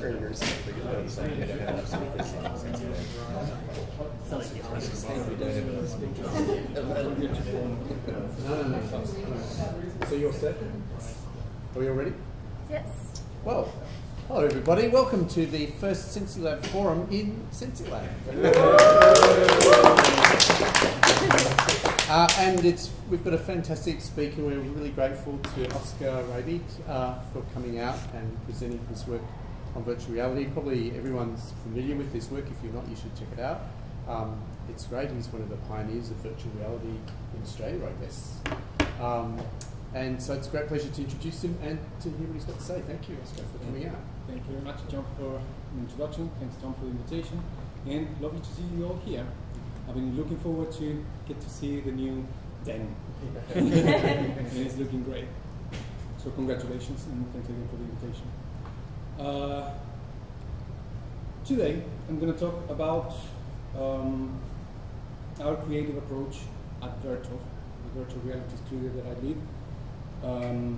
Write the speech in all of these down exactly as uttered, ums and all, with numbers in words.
Earlier, something about something that I have enough speakers. No, no, no. So you're set? Are we all ready? Yes. Well, hello everybody. Welcome to the first SensiLab forum in SensiLab. uh, and it's we've got a fantastic speaker. We're really grateful to Oscar Raby uh, for coming out and presenting his work on virtual reality. Probably everyone's familiar with this work. If you're not, you should check it out. Um, it's great. He's one of the pioneers of virtual reality in Australia, I guess. Um, and so it's a great pleasure to introduce him and to hear what he's got to say. Thank you, Oscar, for coming out. Thank you very much, John, for the introduction. Thanks, John, for the invitation. And lovely to see you all here. I've been looking forward to get to see the new den. And it's looking great. So congratulations and thanks again for the invitation. Uh, today, I'm going to talk about um, our creative approach at Virtual, the virtual reality studio that I lead, um,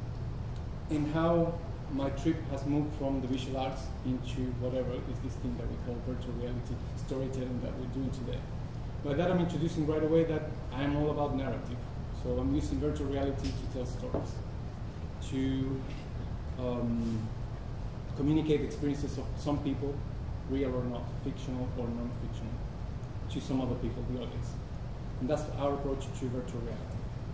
and how my trip has moved from the visual arts into whatever is this thing that we call virtual reality storytelling that we're doing today. By that I'm introducing right away that I'm all about narrative. So I'm using virtual reality to tell stories, to um, communicate experiences of some people, real or not, fictional or non-fictional, to some other people, the audience. And that's our approach to virtual reality.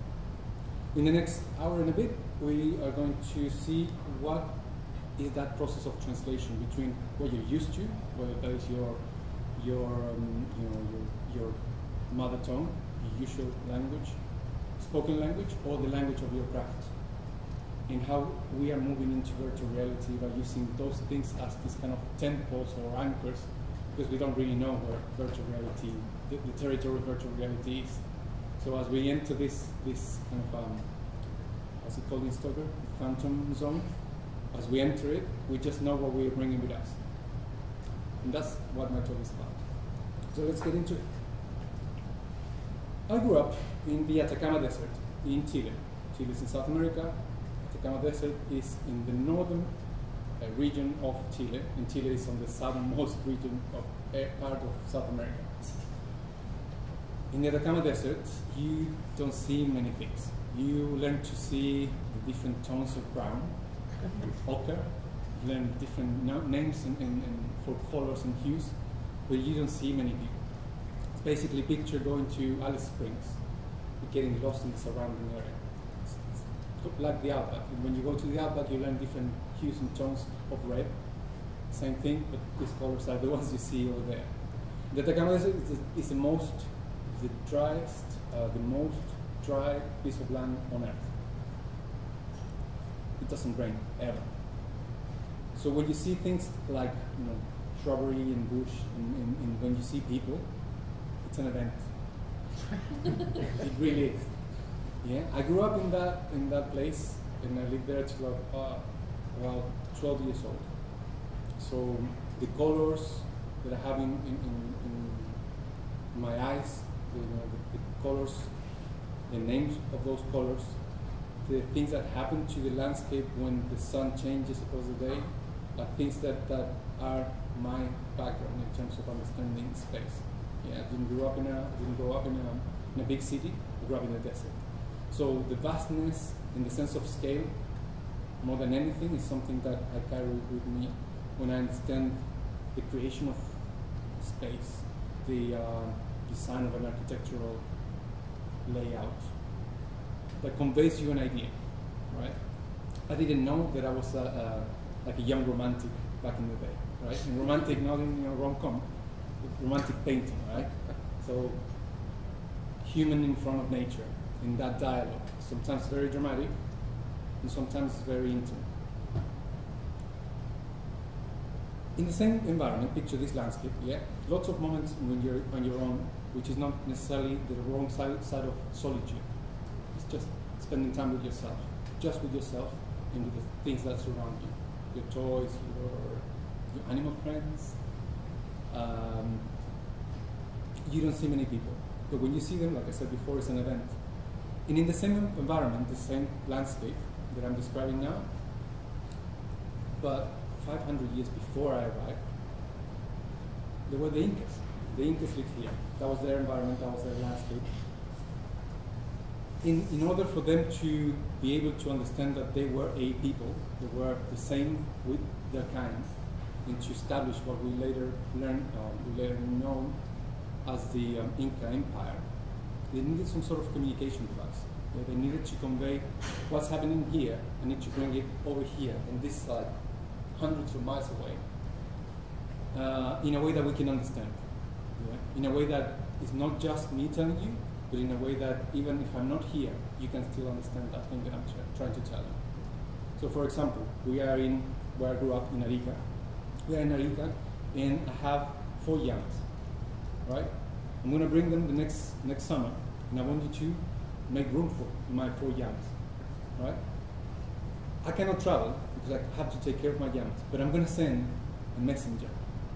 In the next hour and a bit, we are going to see what is that process of translation between what you're used to, whether that is your your um, you know your, your mother tongue, your usual language, spoken language, or the language of your craft, and how we are moving into virtual reality by using those things as this kind of tentpoles or anchors, because we don't really know where virtual reality, the, the territory of virtual reality is. So as we enter this this kind of um, what's it called in Stoker, the phantom zone, as we enter it, we just know what we are bringing with us, and that's what my talk is about. So let's get into it. I grew up in the Atacama Desert in Chile. Chile is in South America. Atacama Desert is in the northern uh, region of Chile, and Chile is on the southernmost region of uh, part of South America. In the Atacama Desert, you don't see many things. You learn to see the different tones of brown and ochre. You learn different no names and, and, and for colors and hues, but you don't see many people. It's basically picture going to Alice Springs, getting lost in the surrounding area. It's, it's like the Outback. And when you go to the Outback, you learn different hues and tones of red. Same thing, but these colors are the ones you see over there. The Atacama Desert is the, is the most the driest, uh, the most dry piece of land on earth. It doesn't rain ever. So when you see things like you know shrubbery and bush, and, and, and when you see people, it's an event. It really is. Yeah, I grew up in that in that place, and I lived there till uh, about twelve years old. So the colors that I have in in, in, in my eyes. You know, the, the colors, the names of those colors, the things that happen to the landscape when the sun changes across the day, are things that, that are my background in terms of understanding space. Yeah, I didn't grow up in a, I didn't grow up in a, in a big city. I grew up in a desert. So the vastness and the sense of scale, more than anything, is something that I carry with me when I understand the creation of space, the uh, design of an architectural layout that conveys you an idea, right? I didn't know that I was a, a, like a young romantic back in the day, right? And romantic, not in you know, rom-com, romantic painting, right? So human in front of nature, in that dialogue, sometimes very dramatic, and sometimes very intimate. In the same environment, picture this landscape, yeah? Lots of moments when you're on your own, which is not necessarily the wrong side, side of solitude. It's just spending time with yourself, just with yourself and with the things that surround you. Your toys, your, your animal friends. Um, you don't see many people. But when you see them, like I said before, it's an event. And in the same environment, the same landscape that I'm describing now, but five hundred years before I arrived, they were the Incas. The Incas lived here. That was their environment, that was their landscape. In, in order for them to be able to understand that they were a people, they were the same with their kind, and to establish what we later learned, uh, we later know as the um, Inca Empire, they needed some sort of communication device. They, they needed to convey what's happening here, and need to bring it over here, on this side, hundreds of miles away, uh, in a way that we can understand. Yeah? In a way that is not just me telling you, but in a way that even if I'm not here, you can still understand that thing that I'm tra trying to tell you. So for example, we are in, where I grew up in Arica. We are in Arica, and I have four llamas, right? I'm gonna bring them the next, next summer, and I want you to make room for my four llamas, right? I cannot travel because I have to take care of my llamas, but I'm gonna send a messenger.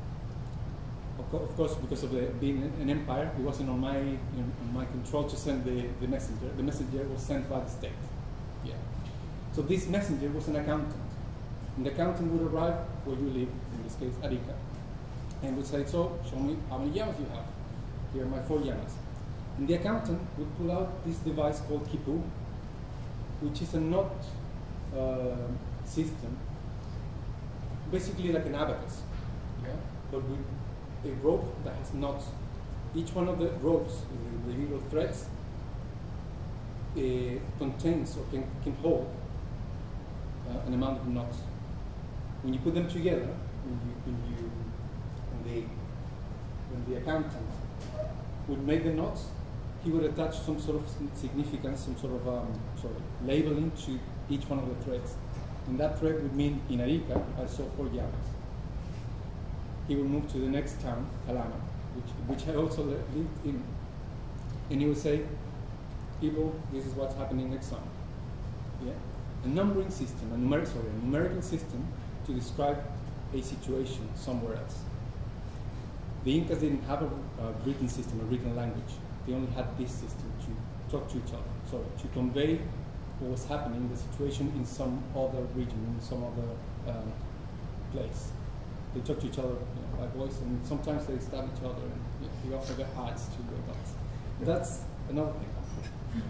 Of course, because of the, being an empire, it wasn't on my, you know, on my control to send the, the messenger. The messenger was sent by the state. Yeah. So this messenger was an accountant. And the accountant would arrive where you live, in this case, Arica, and would say, so, show me how many llamas you have. Here are my four llamas. And the accountant would pull out this device called Kipu, which is a knot uh, system, basically like an abacus, yeah? But with a rope that has knots. Each one of the ropes, the, the little threads, uh, contains or can, can hold uh, an amount of knots. When you put them together, when, you, when, you, when, the, when the accountant would make the knots, he would attach some sort of significance, some sort of um, sorry, labeling to each one of the threads. And that thread would mean, in Arica, I saw four llamas. He would move to the next town, Calama, which, which I also lived in. And he would say, people, this is what's happening next summer. Yeah? A numbering system, a, numer sorry, a numerical system to describe a situation somewhere else. The Incas didn't have a, a written system, a written language. They only had this system to talk to each other, so to convey what was happening, the situation in some other region, in some other um, place. They talk to each other, you know, by voice, and sometimes they stab each other, and you know, they offer their hearts to the adults. That's another thing.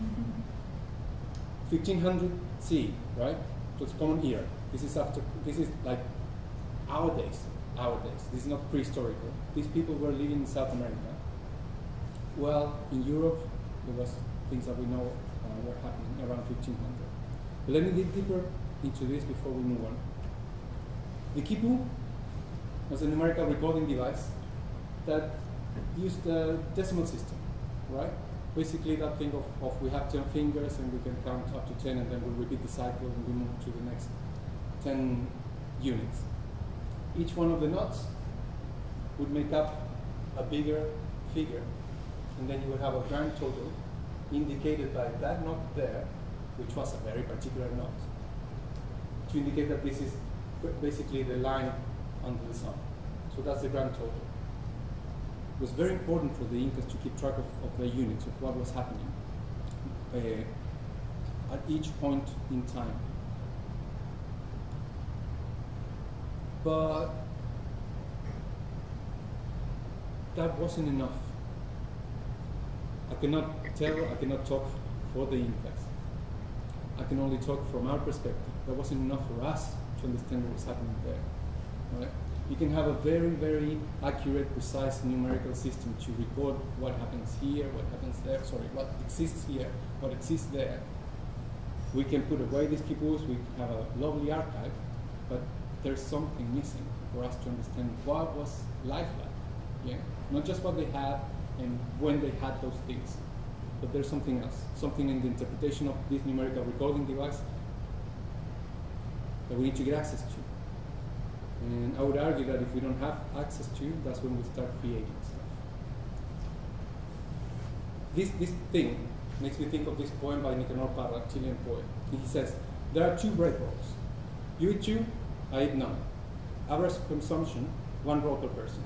fifteen hundred C, right? So it's common era. This is after. This is like our days. Our days. This is not prehistorical. These people were living in South America. Well, in Europe, there was things that we know uh, were happening around fifteen hundred. But let me dig deeper into this before we move on. The Kipu was a numerical recording device that used a decimal system, right? Basically that thing of, of we have ten fingers and we can count up to ten, and then we repeat the cycle and we move to the next ten units. Each one of the knots would make up a bigger figure, and then you would have a grand total indicated by that knot there, which was a very particular knot, to indicate that this is basically the line under the sun. So that's the grand total. It was very important for the Incas to keep track of, of their units, of what was happening uh, at each point in time. But that wasn't enough. I cannot tell, I cannot talk for the Incas. I can only talk from our perspective. That wasn't enough for us to understand what was happening there. Right? You can have a very, very accurate, precise numerical system to record what happens here, what happens there, sorry, what exists here, what exists there. We can put away these kipus, we have a lovely archive, but there's something missing for us to understand what was life like. Yeah? Not just what they had and when they had those things, but there's something else, something in the interpretation of this numerical recording device that we need to get access to. And I would argue that if we don't have access to, that's when we start creating stuff. This, this thing makes me think of this poem by Nicanor Parra, a Chilean poet. He says, there are two bread rolls. You eat two, I eat none. Average consumption, one roll per person.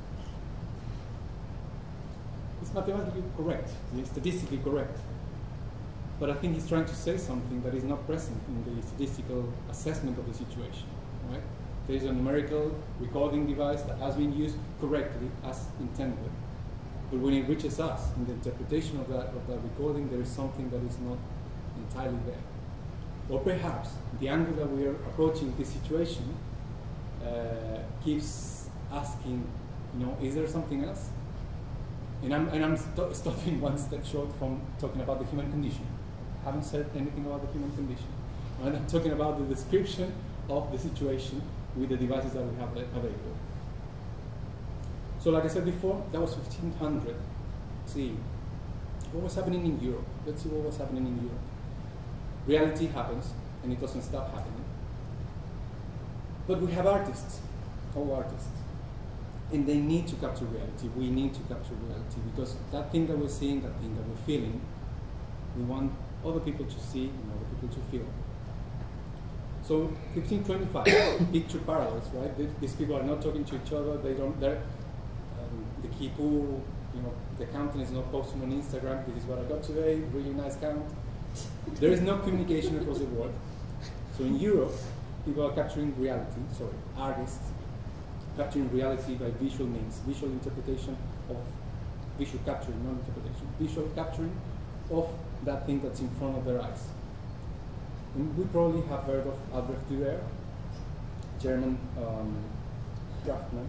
It's mathematically correct, it's statistically correct. But I think he's trying to say something that is not present in the statistical assessment of the situation, right? There is a numerical recording device that has been used correctly as intended. But when it reaches us, in the interpretation of that, of that recording, there is something that is not entirely there. Or perhaps the angle that we are approaching this situation uh, keeps asking, you know, is there something else? And I'm, and I'm st stopping one step short from talking about the human condition. I haven't said anything about the human condition. And I'm talking about the description of the situation with the devices that we have available. So like I said before, that was fifteen hundred. See, what was happening in Europe? Let's see what was happening in Europe. Reality happens, and it doesn't stop happening. But we have artists, all artists, and they need to capture reality. We need to capture reality, because that thing that we're seeing, that thing that we're feeling, we want other people to see and other people to feel. So fifteen twenty-five, picture parallels, right? These people are not talking to each other. They don't. They're um, the kipu, you know, the counting is not posting on Instagram. This is what I got today. Really nice count. There is no communication across the world. So in Europe, people are capturing reality. Sorry, artists capturing reality by visual means, visual interpretation of visual capturing, not interpretation, visual capturing of that thing that's in front of their eyes. And we probably have heard of Albrecht Dürer, German um, craftsman,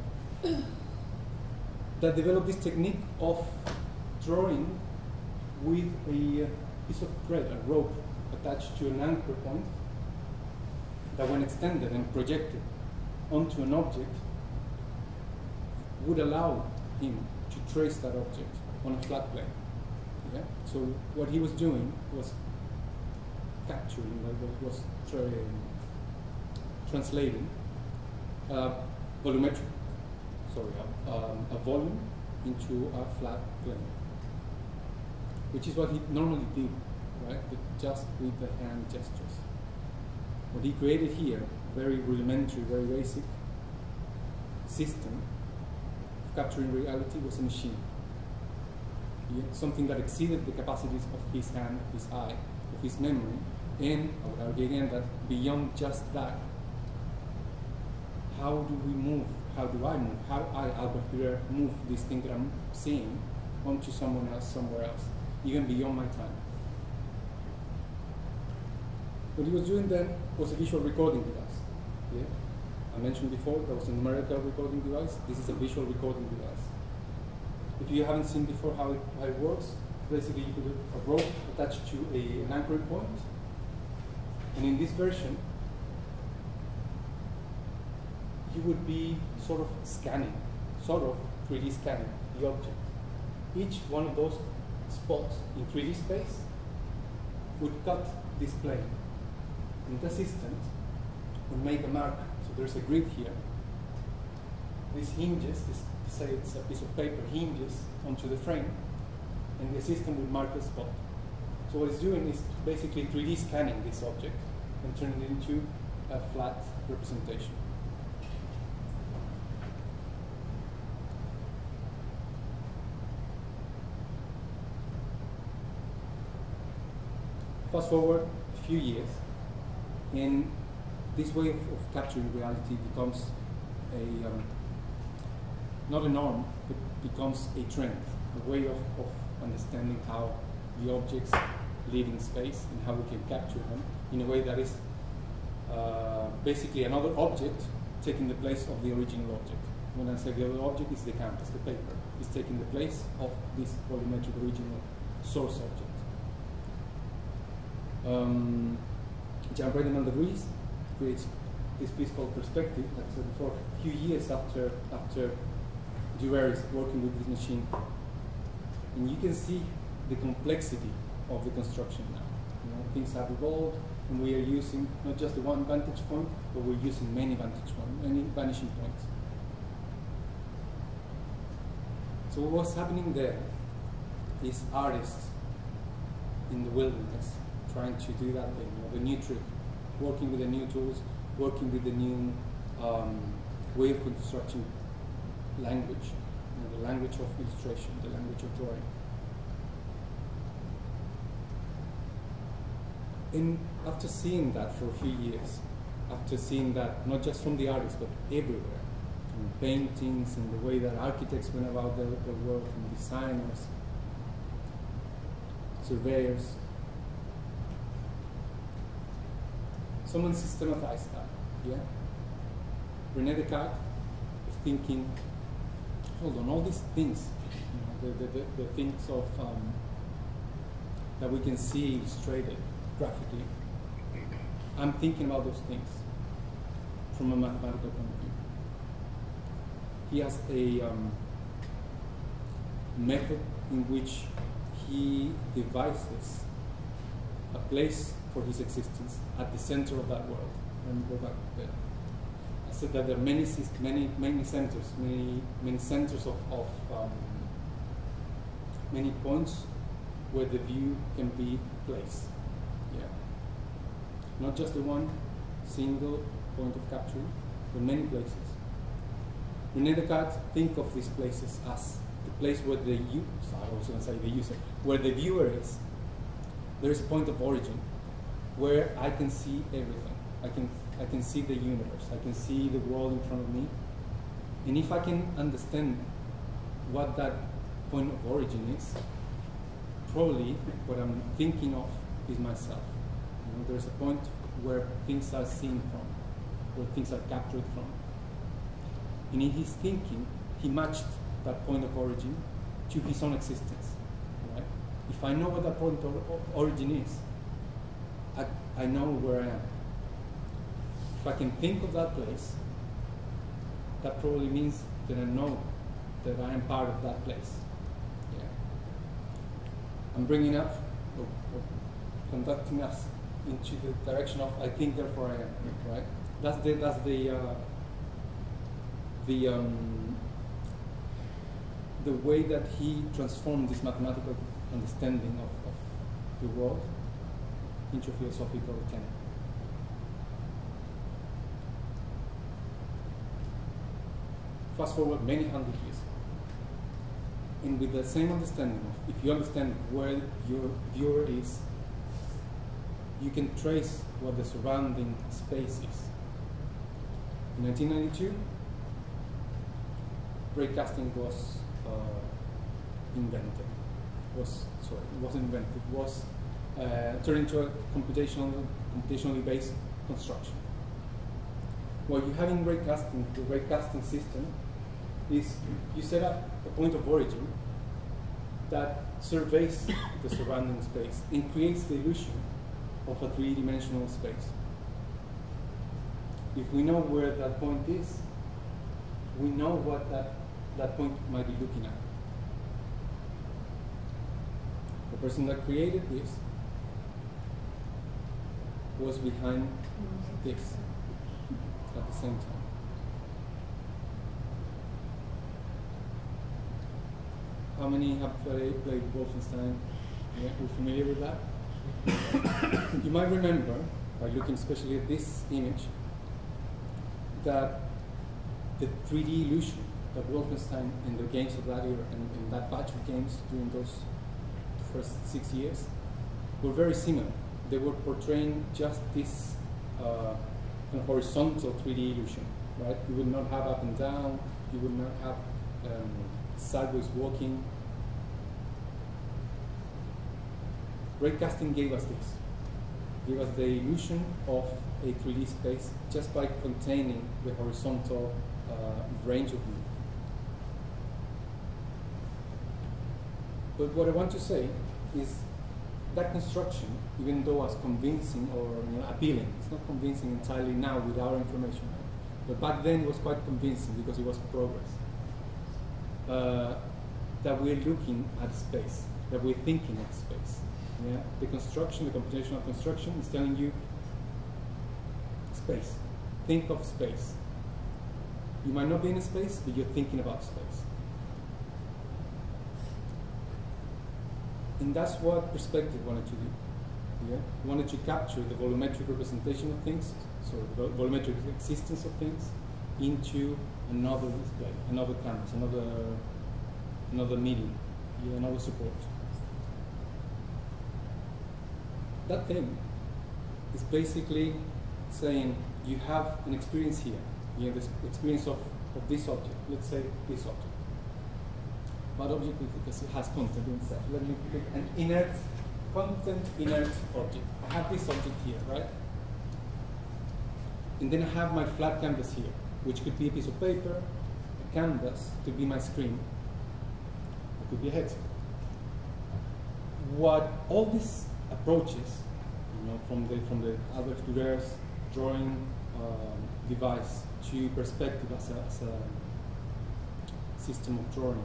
that developed this technique of drawing with a piece of thread, a rope attached to an anchor point that, when extended and projected onto an object, would allow him to trace that object on a flat plane. Yeah? So what he was doing was capturing, what was tra translating uh, volumetric, sorry, uh, um, a volume into a flat plane, which is what he normally did, right? But just with the hand gestures. What he created here, very rudimentary, very basic system of capturing reality, was a machine. Yeah? Something that exceeded the capacities of his hand, of his eye, of his memory, and I would argue again that beyond just that, how do we move? How do I move? How I, Albrecht Dürer, move this thing that I'm seeing onto someone else, somewhere else, even beyond my time? What he was doing then was a visual recording device. Yeah? I mentioned before there was a numerical recording device. This is a visual recording device. If you haven't seen before how it, how it works, basically you put a rope attached to a, an anchoring point, and in this version, you would be sort of scanning, sort of three D scanning the object. Each one of those spots in three D space would cut this plane. And the assistant would make a mark. So there's a grid here. This hinges, this, say it's a piece of paper, hinges onto the frame, and the assistant would mark the spot. So what it's doing is basically three D scanning this object and turning it into a flat representation. Fast forward a few years, and this way of, of capturing reality becomes a, um, not a norm, but becomes a trend, a way of, of understanding how the objects live in space and how we can capture them in a way that is uh, basically another object taking the place of the original object. When I say the other object, it's the canvas, the paper. It's taking the place of this volumetric original source object. Um, Jan Bredeman de Vries creates this piece called Perspective, like I said before, a few years after after Dürer is working with this machine. And you can see the complexity of the construction now. You know, things have evolved, and we are using not just the one vantage point, but we're using many vantage points, many vanishing points. So what's happening there is artists in the wilderness trying to do that thing, you know, the new trick, working with the new tools, working with the new um, way of construction language, you know, the language of illustration, the language of drawing. And after seeing that for a few years, after seeing that, not just from the artists, but everywhere, in paintings, in the way that architects went about their, their work, and designers, surveyors. Someone systematized that, yeah? René Descartes was thinking, hold on, all these things, you know, the, the, the, the things of, um, that we can see illustrated graphically. I'm thinking about those things from a mathematical point of view. He has a um, method in which he devises a place for his existence at the center of that world. Let me go back there. I said that there are many, many, many centers, many, many centers of, of um, many points where the view can be placed. Yeah. Not just the one single point of capture, but many places. René Descartes think of these places as the place where the user, I was going to say the user, where the viewer is. There is a point of origin where I can see everything. I can, I can see the universe. I can see the world in front of me. And if I can understand what that point of origin is, probably what I'm thinking of is myself. You know, there's a point where things are seen from, where things are captured from. And in his thinking, he matched that point of origin to his own existence. Right? If I know what that point of origin is, I, I know where I am. If I can think of that place, that probably means that I know that I am part of that place. Yeah. I'm bringing up, or, or conducting us into the direction of I think, therefore I am. Right? That's the that's the uh, the um, the way that he transformed this mathematical understanding of, of the world into a philosophical canon. Fast forward many hundred years, and with the same understanding of, if you understand where your viewer is, you can trace what the surrounding space is. In nineteen ninety-two, raycasting was uh, invented. Was sorry, it wasn't invented. It was uh, turned into a computational, computationally based construction. What you have in raycasting, the raycasting system, is you set up a point of origin that surveys the surrounding space and creates the illusion of a three-dimensional space. If we know where that point is, we know what that, that point might be looking at. The person that created this was behind this at the same time. How many have played, played Wolfenstein? Yeah, you're familiar with that? You might remember, by looking especially at this image, that the three D illusion that Wolfenstein and the games of that era and, and that batch of games during those first six years were very similar. They were portraying just this uh, kind of horizontal three D illusion, right? You would not have up and down, you would not have um, sideways walking. Raycasting gave us this, gave us the illusion of a three D space just by containing the horizontal uh, range of view. But what I want to say is that construction, even though as convincing or you know, appealing, it's not convincing entirely now with our information, but back then it was quite convincing because it was progress. Uh, that we're looking at space, that we're thinking of space. Yeah? The construction, the computational construction is telling you space. Think of space. You might not be in a space, but you're thinking about space. And that's what perspective wanted to do. Yeah? Wanted to capture the volumetric representation of things, so the volumetric existence of things, into another display, another canvas, another another medium, yeah, another support. That thing is basically saying, you have an experience here. You have this experience of, of this object. Let's say this object. What object? Because it has content inside. Let me pick an inert, content inert object. I have this object here, right? And then I have my flat canvas here, which could be a piece of paper, a canvas, could be my screen, it could be a headset. What all these approaches, you know, from the from the Albert Dürer's drawing um, device to perspective as a, as a system of drawing,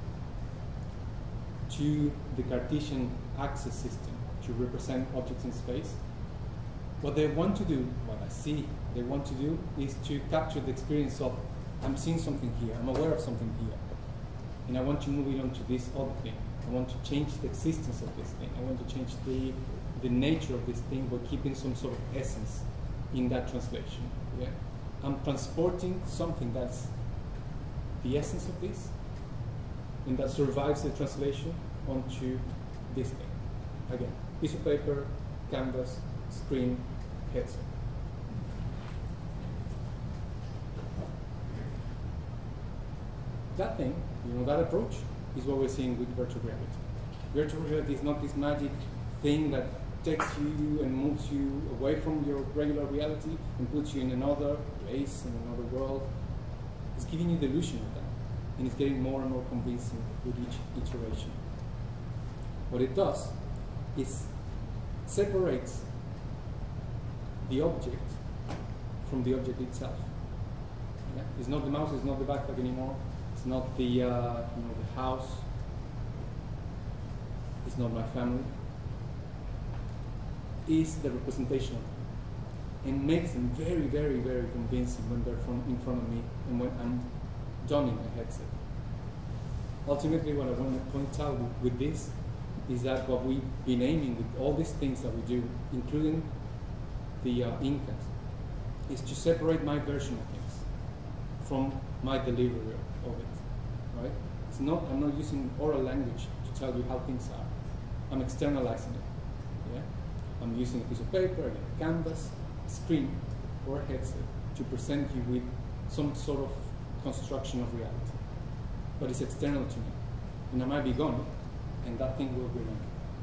to the Cartesian axis system to represent objects in space, what they want to do, what I see they want to do, is to capture the experience of, I'm seeing something here, I'm aware of something here, and I want to move it on to this other thing. I want to change the existence of this thing. I want to change the, the nature of this thing by keeping some sort of essence in that translation. Yeah? I'm transporting something that's the essence of this, and that survives the translation onto this thing. Again, piece of paper, canvas, screen, headset. That thing, you know, that approach is what we're seeing with virtual reality. Virtual reality is not this magic thing that takes you and moves you away from your regular reality and puts you in another place, in another world. It's giving you the illusion of that, and it's getting more and more convincing with each iteration. What it does is separates the object from the object itself. Yeah? It's not the mouse, it's not the backpack anymore. It's not the, uh, you know, the house. It's not my family. It's the representation of them. And makes them very, very, very convincing when they're from in front of me and when I'm donning a headset. Ultimately, what I want to point out with, with this is that what we've been aiming with all these things that we do, including the uh, Incas, is to separate my version of things from my delivery of it, right? It's not, I'm not using oral language to tell you how things are. I'm externalizing it, yeah? I'm using a piece of paper, a canvas, a screen, or a headset to present you with some sort of construction of reality. But it's external to me, and I might be gone, and that thing will remain.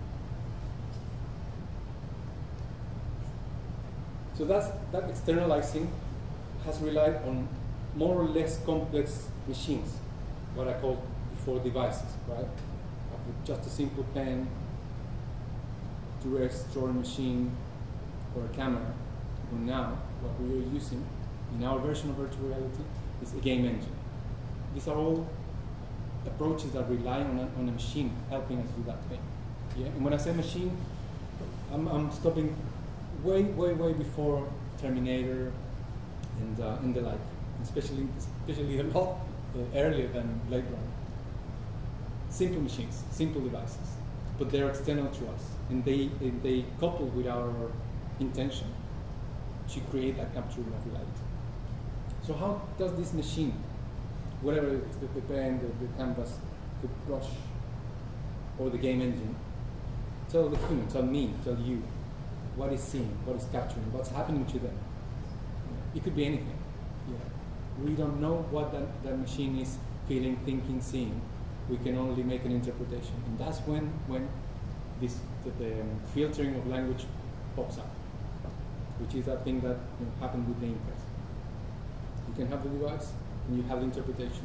So that's, that externalizing has relied on more or less complex machines, what I called before devices, right? With just a simple pen, Dürer's drawing machine, or a camera. And now, what we are using in our version of virtual reality is a game engine. These are all approaches that rely on a, on a machine helping us do that thing. Yeah? And when I say machine, I'm, I'm stopping way, way, way before Terminator and, uh, and the like, especially, especially a lot uh, earlier than Blade Runner. Simple machines, simple devices, but they're external to us, and they, and they couple with our intention to create that capturing of reality. So how does this machine, whatever it is, the, the pen, the, the canvas, the brush, or the game engine, tell the human, tell me, tell you, what is seeing, what is capturing, what's happening to them? It could be anything. Yeah. We don't know what that, that machine is feeling, thinking, seeing. We can only make an interpretation. And that's when, when this, the, the um, filtering of language pops up, which is that thing that, you know, happened with the Incas. You can have the device, and you have the interpretation.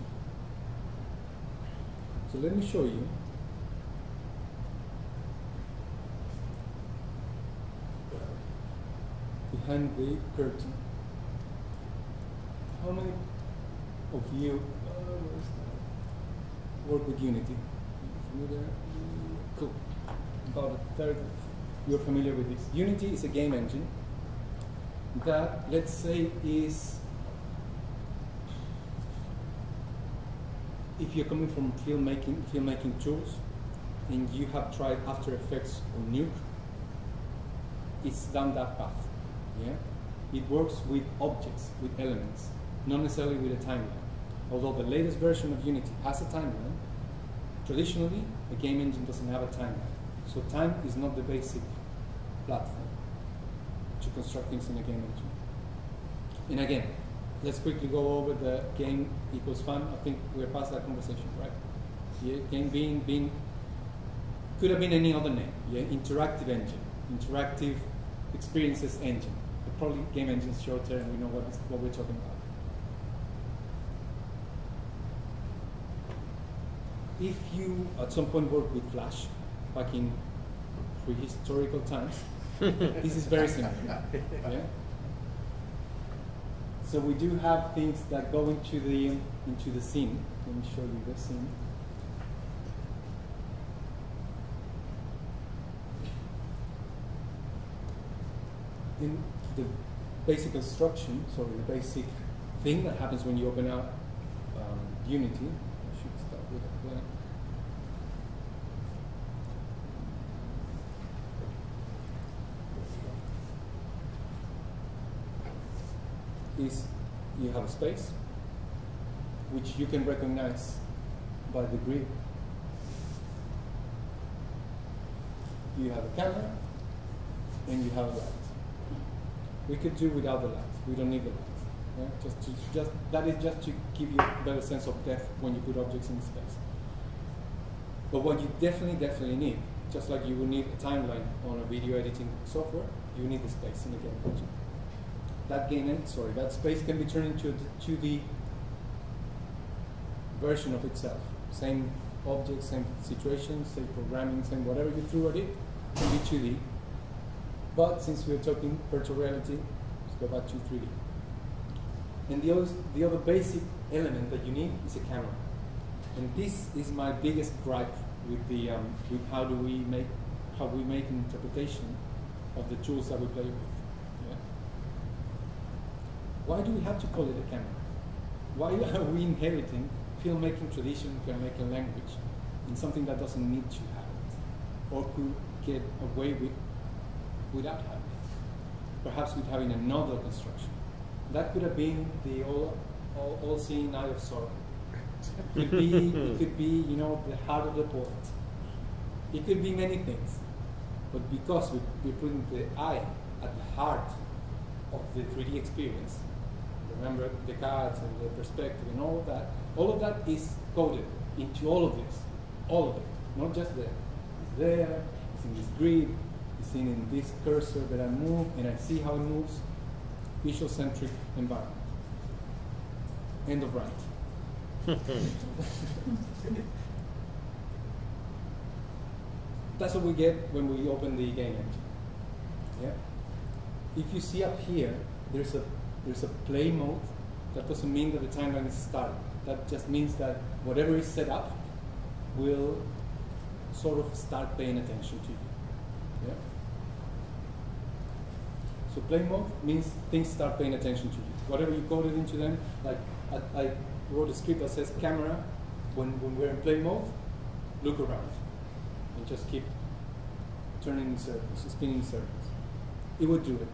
So let me show you behind the curtain. How many of you uh, work with Unity? Familiar? Cool. About a third of you are familiar with this. Unity is a game engine that, let's say, is, if you're coming from filmmaking, filmmaking tools, and you have tried After Effects or Nuke, it's down that path. Yeah, it works with objects, with elements, not necessarily with a timeline. Although the latest version of Unity has a timeline, traditionally a game engine doesn't have a timeline. So time is not the basic platform to construct things in a game engine. And again, let's quickly go over the game equals fun. I think we're past that conversation, right? Yeah, game being, being could have been any other name. Yeah, interactive engine, interactive experiences engine. But probably game engine is shorter, and we know what, is, what we're talking about. If you at some point work with Flash, back in prehistorical times, this is very similar. Yeah? So we do have things that go into the into the scene. Let me show you the scene. In the basic instruction, sorry, the basic thing that happens when you open up um, Unity. I should start with a blank. Is you have a space which you can recognize by the grid. You have a camera and you have a light. We could do without the light. We don't need the light. Yeah? Just to, just that is just to give you a better sense of depth when you put objects in space. But what you definitely, definitely need, just like you will need a timeline on a video editing software, you need the space in a game engine. That game, sorry, that space can be turned into a two D version of itself. Same object, same situation, same programming, same whatever you threw at it, can be two D. But since we're talking virtual reality, let's go back to three D. And the other, the other basic element that you need is a camera. And this is my biggest gripe with the um, with how do we make how we make an interpretation of the tools that we play with. Why do we have to call it a camera? Why are we inheriting filmmaking tradition, filmmaking language, in something that doesn't need to have it, or could get away with without having it? Perhaps with having another construction. That could have been the all, all, all-seeing eye of Sauron. It could be, it could be, you know, the heart of the poet. It could be many things, but because we, we're putting the eye at the heart of the three D experience. Remember the cards and the perspective and all of that. All of that is coded into all of this. All of it. Not just there. It's there, it's in this grid, it's in, in this cursor that I move and I see how it moves. Visual centric environment. End of rant. That's what we get when we open the game engine. Yeah? If you see up here, there's a there's a play mode. That doesn't mean that the timeline is started. That just means that whatever is set up will sort of start paying attention to you. Yeah? So play mode means things start paying attention to you. Whatever you coded into them, like I, I wrote a script that says camera, when, when we're in play mode, look around and just keep turning in circles, spinning in circles. It would do it.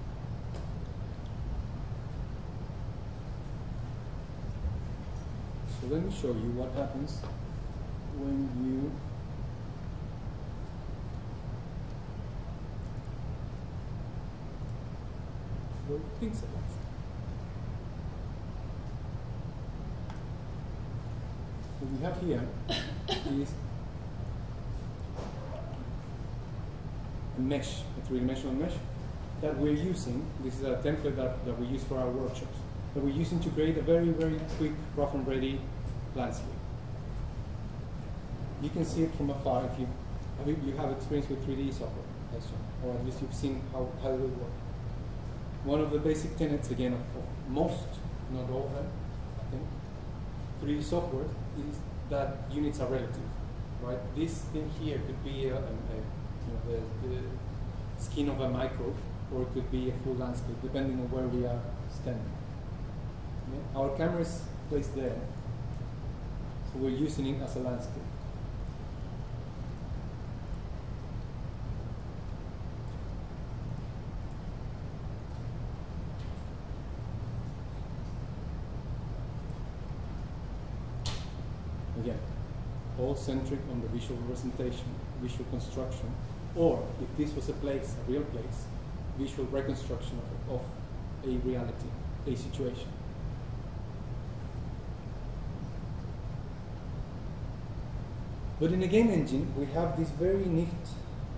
So let me show you what happens when you throw things at it. What we have here is a mesh, a three-dimensional mesh that we're using. This is a template that, that we use for our workshops. That we're using to create a very, very quick, rough and ready landscape. You can see it from afar if you have, you have experience with three D software, or at least you've seen how, how it will work. One of the basic tenets, again, of, of most, not all of them, I think, three D software is that units are relative, right? This thing here could be a, a, a, you know, the, the skin of a microbe, or it could be a full landscape, depending on where we are standing. Yeah? Our camera is placed there, so we're using it as a landscape. Again, all centric on the visual representation, visual construction, or if this was a place, a real place, visual reconstruction of, of a reality. a situation. But in a game engine, we have this very nifty,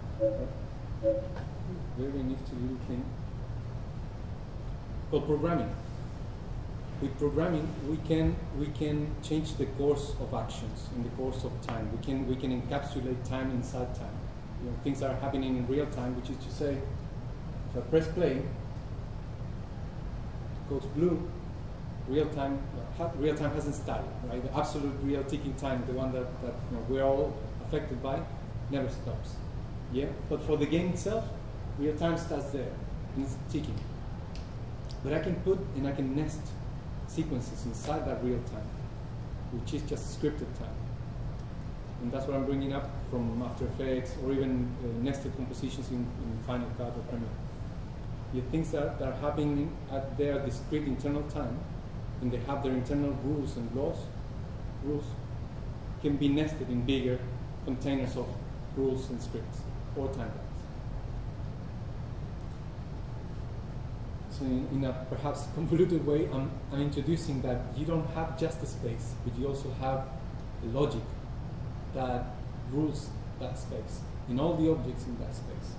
very nifty little thing called programming. With programming, we can we can change the course of actions in the course of time. We can we can encapsulate time inside time. You know, things are happening in real time, which is to say, if I press play, it goes blue. Real time, ha real time hasn't started, right? The absolute real ticking time, the one that, that you know, we're all affected by, never stops. Yeah, but for the game itself, real time starts there and it's ticking. But I can put and I can nest sequences inside that real time, which is just scripted time. And that's what I'm bringing up from After Effects or even uh, nested compositions in, in Final Cut or Premiere. You have things that, that are happening at their discrete internal time, and they have their internal rules and laws, rules, can be nested in bigger containers of rules and scripts or timelines. So in, in a perhaps convoluted way, I'm, I'm introducing that you don't have just a space, but you also have a logic that rules that space, in all the objects in that space.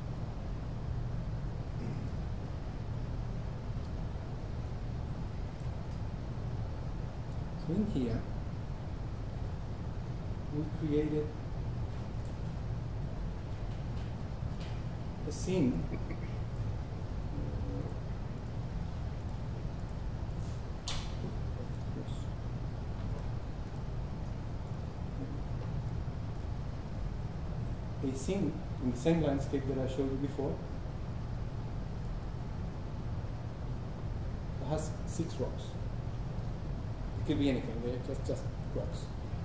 So in here, we created a scene a scene in the same landscape that I showed you before. It has six rocks. It could be anything, they're just, just rocks.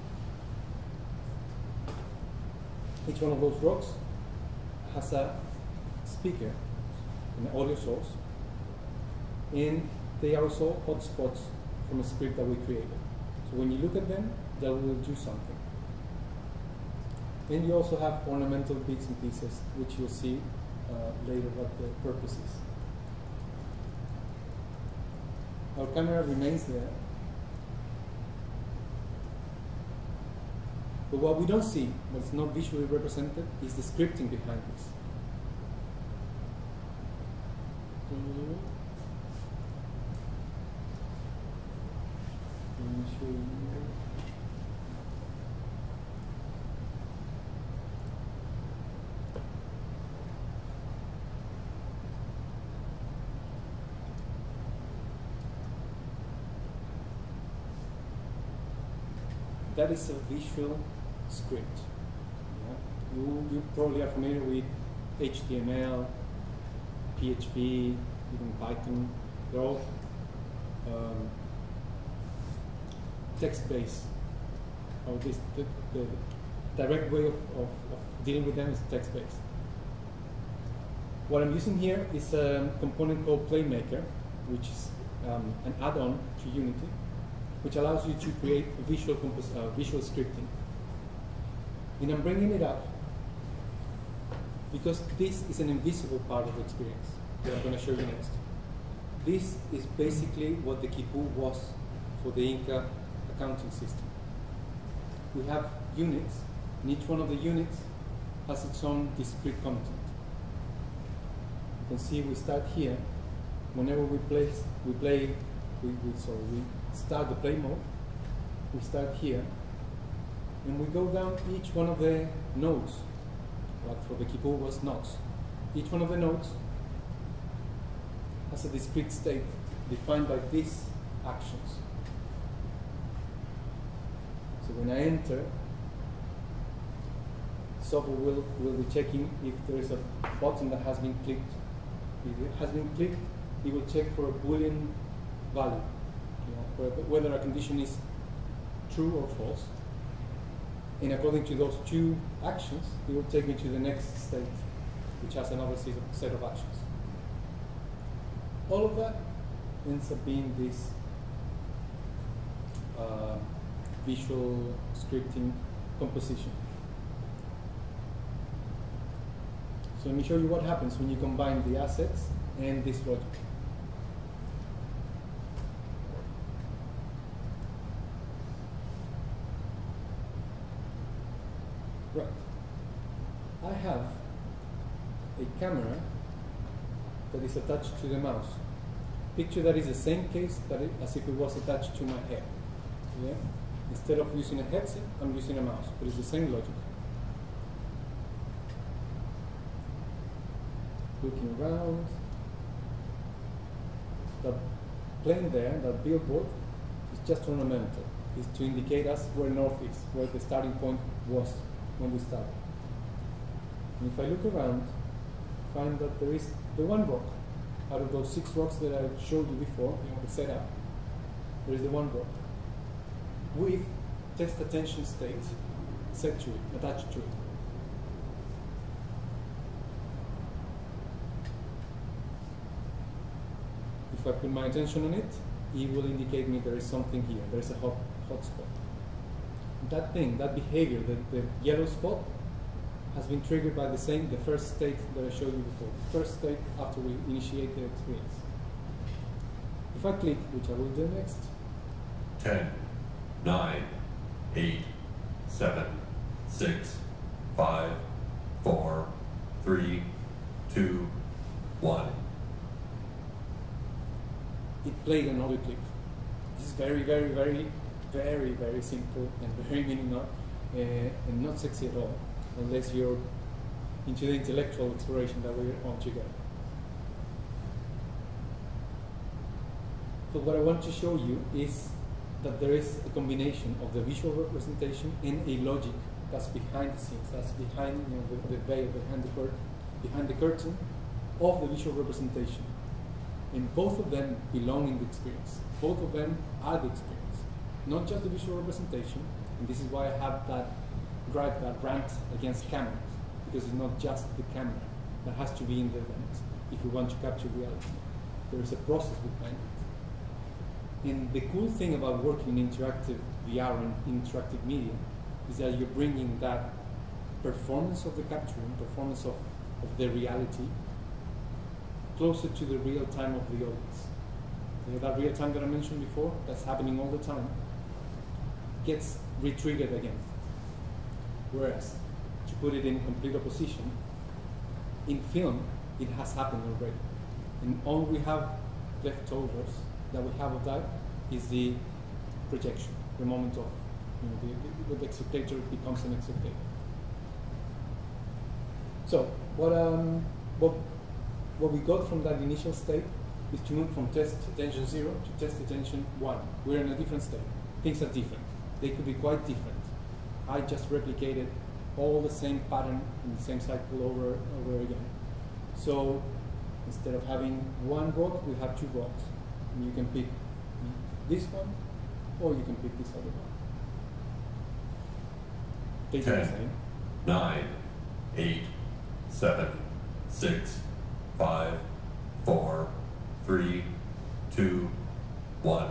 Each one of those rocks has a speaker, an audio source, and they are also hotspots from a script that we created. So when you look at them, they will do something. And you also have ornamental bits and pieces, which you'll see uh, later what the purpose is. Our camera remains there. But what we don't see, what's not visually represented, is the scripting behind this. Let me show you. That is a visual script. Yeah? You, you probably are familiar with H T M L, P H P, even Python. They're all um, text-based. Or this, the, the direct way of, of, of dealing with them is text-based. What I'm using here is a component called Playmaker, which is um, an add-on to Unity, which allows you to create visual, uh, visual scripting. And I'm bringing it up because this is an invisible part of the experience that I'm going to show you next. This is basically what the Kipu was for the Inca accounting system. We have units, and each one of the units has its own discrete content. You can see we start here. Whenever we place, we play, we, we, sorry, we start the play mode, we start here, and we go down each one of the nodes, like for the Kipu was nodes. Each one of the nodes has a discrete state defined by these actions. So when I enter, software will, will be checking if there is a button that has been clicked. If it has been clicked, it will check for a Boolean value. You know, whether a condition is true or false. And according to those two actions, it will take me to the next state, which has another set of, set of actions. All of that ends up being this uh, visual scripting composition. So let me show you what happens when you combine the assets and this logic. I have a camera that is attached to the mouse. Picture that is the same case that it, as if it was attached to my head. Yeah? Instead of using a headset, I'm using a mouse, but it's the same logic. Looking around. That plane there, that billboard, is just ornamental. It's to indicate us where north is, where the starting point was when we started. And if I look around, find that there is the one rock out of those six rocks that I showed you before, you know, the setup. There is the one rock with test attention state set to it, attached to it. If I put my attention on it, it will indicate me there is something here. There is a hot, hot spot. That thing, that behavior, the, the yellow spot, has been triggered by the same, the first state that I showed you before. The first state after we initiate the experience. If I click, which I will do next. ten, nine, eight, seven, six, five, four, three, two, one. It played another clip. This is very, very, very, very, very simple and very minimal uh, and not sexy at all, unless you're into the intellectual exploration that we're on together. But what I want to show you is that there is a combination of the visual representation and a logic that's behind the scenes, that's behind, you know, the, the veil, behind the, cur behind the curtain of the visual representation. And both of them belong in the experience. Both of them are the experience. Not just the visual representation, and this is why I have that gripe, that rant against cameras, because it's not just the camera that has to be in the event if we want to capture reality. There is a process behind it. And the cool thing about working in interactive V R and interactive media is that you're bringing that performance of the capturing, performance of, of the reality, closer to the real time of the audience. You know, that real time that I mentioned before, that's happening all the time, gets re-triggered again. Whereas, to put it in complete opposition, in film, it has happened already. And all we have left over that we have of that is the projection, the moment of, you know, the, the, the spectator becomes an spectator. So, what, um, what What we got from that initial state is to move from test attention zero to test attention one. We're in a different state. Things are different. They could be quite different. I just replicated all the same pattern in the same cycle over and over again. So instead of having one rock, we have two rocks. And you can pick this one, or you can pick this other one. They do the same. nine, eight, seven, six, five, four, three, two, one.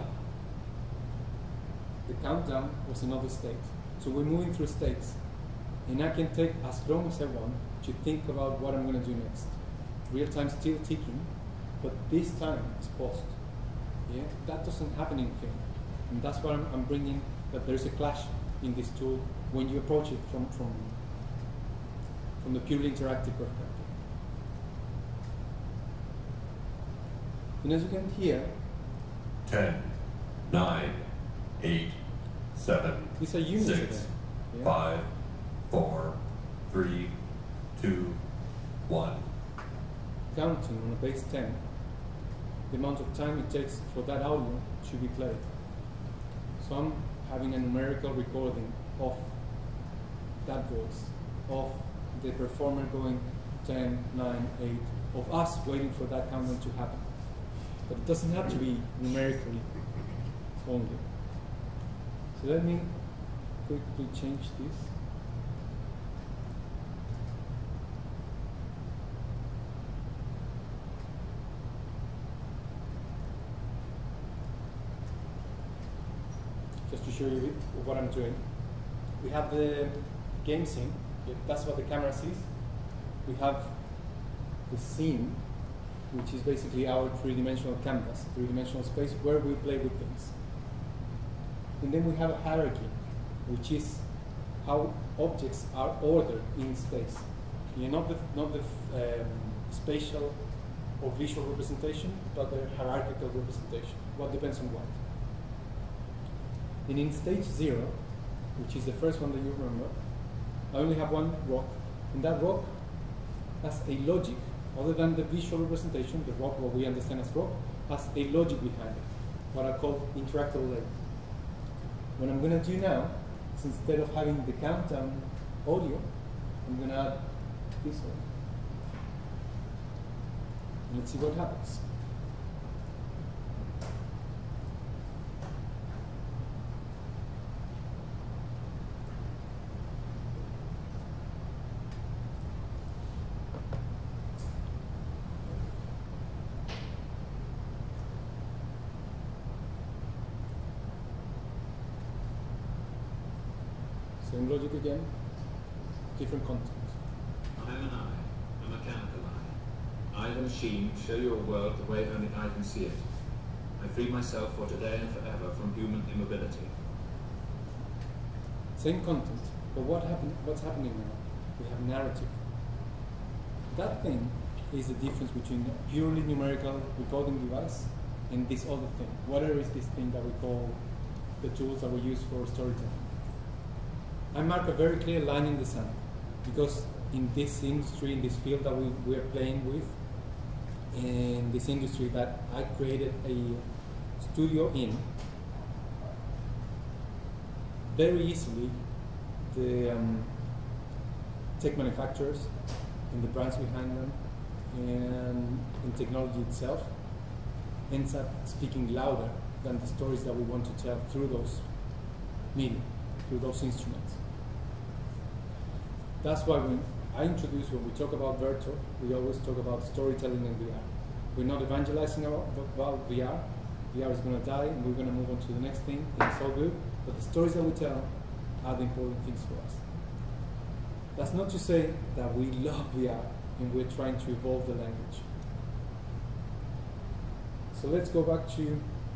The countdown was another state. So we're moving through states. And I can take as long as I want to think about what I'm going to do next. Real time still ticking, but this time it's paused. Yeah? That doesn't happen in film. And that's why I'm, I'm bringing that there's a clash in this tool when you approach it from, from, from the purely interactive perspective. And as you can hear, ten, nine, eight, seven, these are units six, again. Yeah? five, four, three, two, one. Counting on a base ten, the amount of time it takes for that audio to be played. So I'm having a numerical recording of that voice, of the performer going ten, nine, eight, of us waiting for that countdown to happen. But it doesn't have to be numerically only. So let me quickly change this. Just to show you what I'm doing. We have the game scene. That's what the camera sees. We have the scene, which is basically our three-dimensional canvas, three-dimensional space where we play with things. And then we have a hierarchy, which is how objects are ordered in space. You know, not the, not the um, spatial or visual representation, but the hierarchical representation. What depends on what? And in stage zero, which is the first one that you remember, I only have one rock, and that rock has a logic, other than the visual representation. The rock, what we understand as rock, has a logic behind it, what I call interactable layer. What I'm going to do now is, instead of having the countdown audio, I'm going to add this one. And let's see what happens. Same logic again, different content. I am an eye, a mechanical eye. I, the machine, show you a world the way only I can see it. I free myself for today and forever from human immobility. Same content, but what happen, what's happening now? We have narrative. That thing is the difference between a purely numerical recording device and this other thing. Whatever is this thing that we call the tools that we use for storytelling. I mark a very clear line in the sand, because in this industry, in this field that we, we are playing with, in this industry that I created a studio in, very easily the um, tech manufacturers and the brands behind them and, and technology itself ends up speaking louder than the stories that we want to tell through those media, through those instruments. That's why when I introduce, when we talk about Vertov, we always talk about storytelling in V R. We're not evangelizing about, about V R. V R is going to die, and we're going to move on to the next thing, and it's all good. But the stories that we tell are the important things for us. That's not to say that we love V R, and we're trying to evolve the language. So let's go back to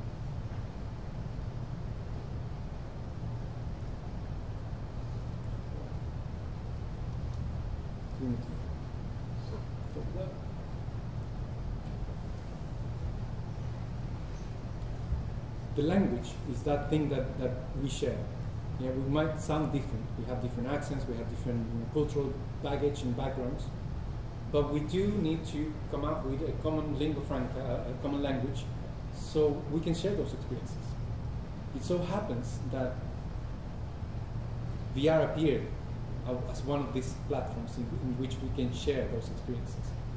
the language is that thing that, that we share. Yeah, we might sound different. We have different accents, we have different you know, cultural baggage and backgrounds, but we do need to come up with a common lingua franca, a common language, so we can share those experiences. It so happens that V R appeared as one of these platforms in, in which we can share those experiences.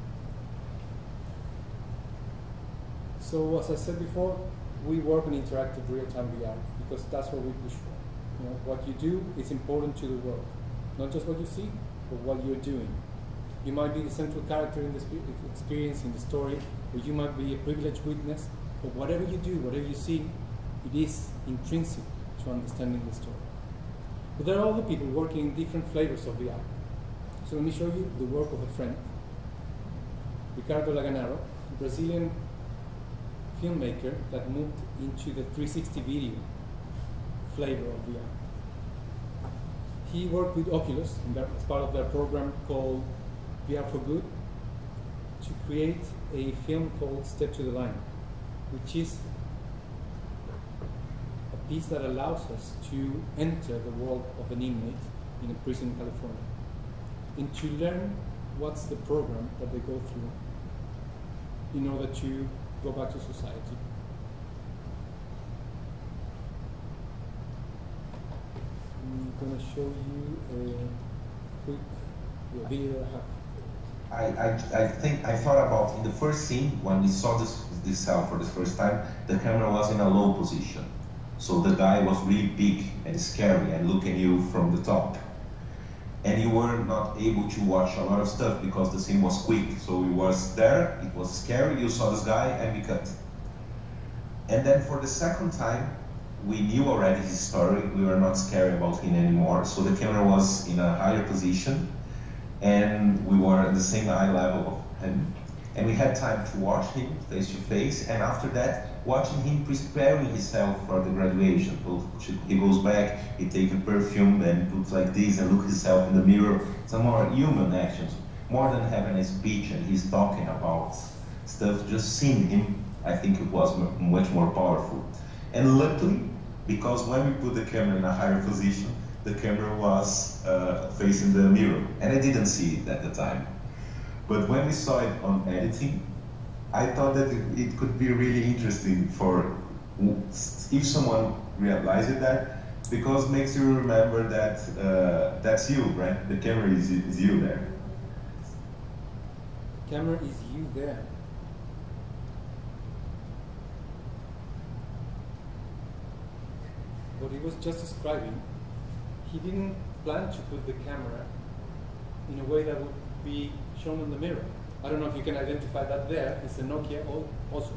So as I said before, we work on interactive real-time V R because that's what we push for. You know, what you do is important to the world. Not just what you see, but what you're doing. You might be the central character in the experience, in the story, or you might be a privileged witness, but whatever you do, whatever you see, it is intrinsic to understanding the story. But there are other people working in different flavors of V R. So let me show you the work of a friend, Ricardo Laganaro, a Brazilian filmmaker that moved into the three sixty video flavor of V R. He worked with Oculus in their, as part of their program called V R for Good to create a film called Step to the Line, which is a piece that allows us to enter the world of an inmate in a prison in California and to learn what's the program that they go through in order to go back to society. I'm going to show you a quick video I have. I, I, I think I thought about in the first scene when we saw this this cell for the first time, the camera was in a low position. So the guy was really big and scary and looking at you from the top. And you were not able to watch a lot of stuff because the scene was quick. So it was there, it was scary, you saw this guy and we cut. And then for the second time, we knew already his story, we were not scared about him anymore. So the camera was in a higher position and we were at the same eye level of him. And we had time to watch him face to face, and after that, watching him preparing himself for the graduation. He goes back, he takes a perfume and puts like this and looks himself in the mirror, some more human actions. more than having a speech and he's talking about stuff, just seeing him, I think it was m much more powerful. And luckily, because when we put the camera in a higher position, the camera was uh, facing the mirror, and I didn't see it at the time. But when we saw it on editing, I thought that it, it could be really interesting for if someone realized that, because it makes you remember that uh, that's you, right? The camera is, is you there. Camera is you there. What he was just describing, he didn't plan to put the camera in a way that would be shown in the mirror. I don't know if you can identify that there. It's a Nokia also.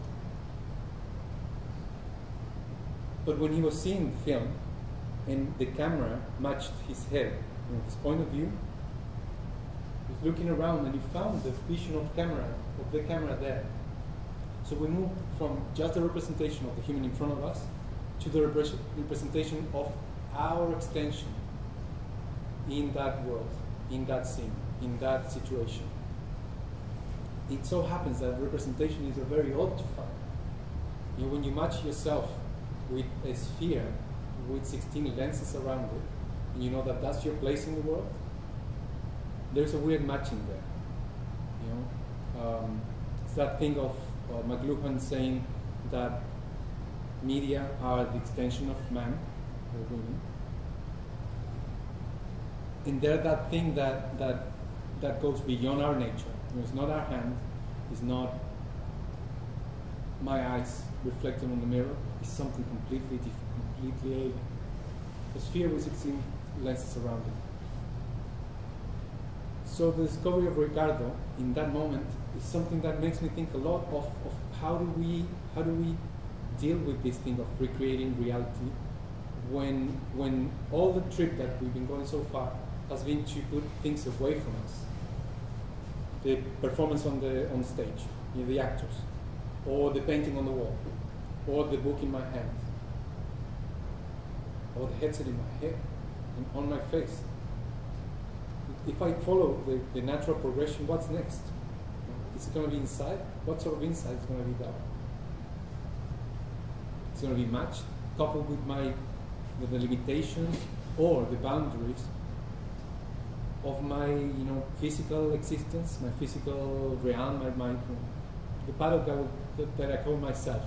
But when he was seeing the film, and the camera matched his head, you know, his point of view, he was looking around and he found the vision of camera, of the camera there. So we moved from just the representation of the human in front of us to the repre representation of our extension in that world, in that scene, in that situation. It so happens that representation is a very odd to find. You know, when you match yourself with a sphere with sixteen lenses around it, and you know that that's your place in the world, there's a weird matching there. You know, um, it's that thing of uh, McLuhan saying that media are the extension of man or women, and they're that thing that that that goes beyond our nature. You know, it's not our hand, it's not my eyes reflected on the mirror. It's something completely different, completely alien. The sphere with sixteen lenses around it. So the discovery of Ricardo in that moment is something that makes me think a lot of, of how do we how do we deal with this thing of recreating reality when when all the trip that we've been going so far has been to put things away from us. The performance on the on stage, you know, the actors, or the painting on the wall, or the book in my hand, or the headset in my head and on my face. If I follow the, the natural progression, what's next? Is it going to be inside? What sort of inside is going to be that? It's going to be matched, coupled with my with the limitations or the boundaries of my, you know, physical existence, my physical realm, my, my the paddock that, that, that I call myself.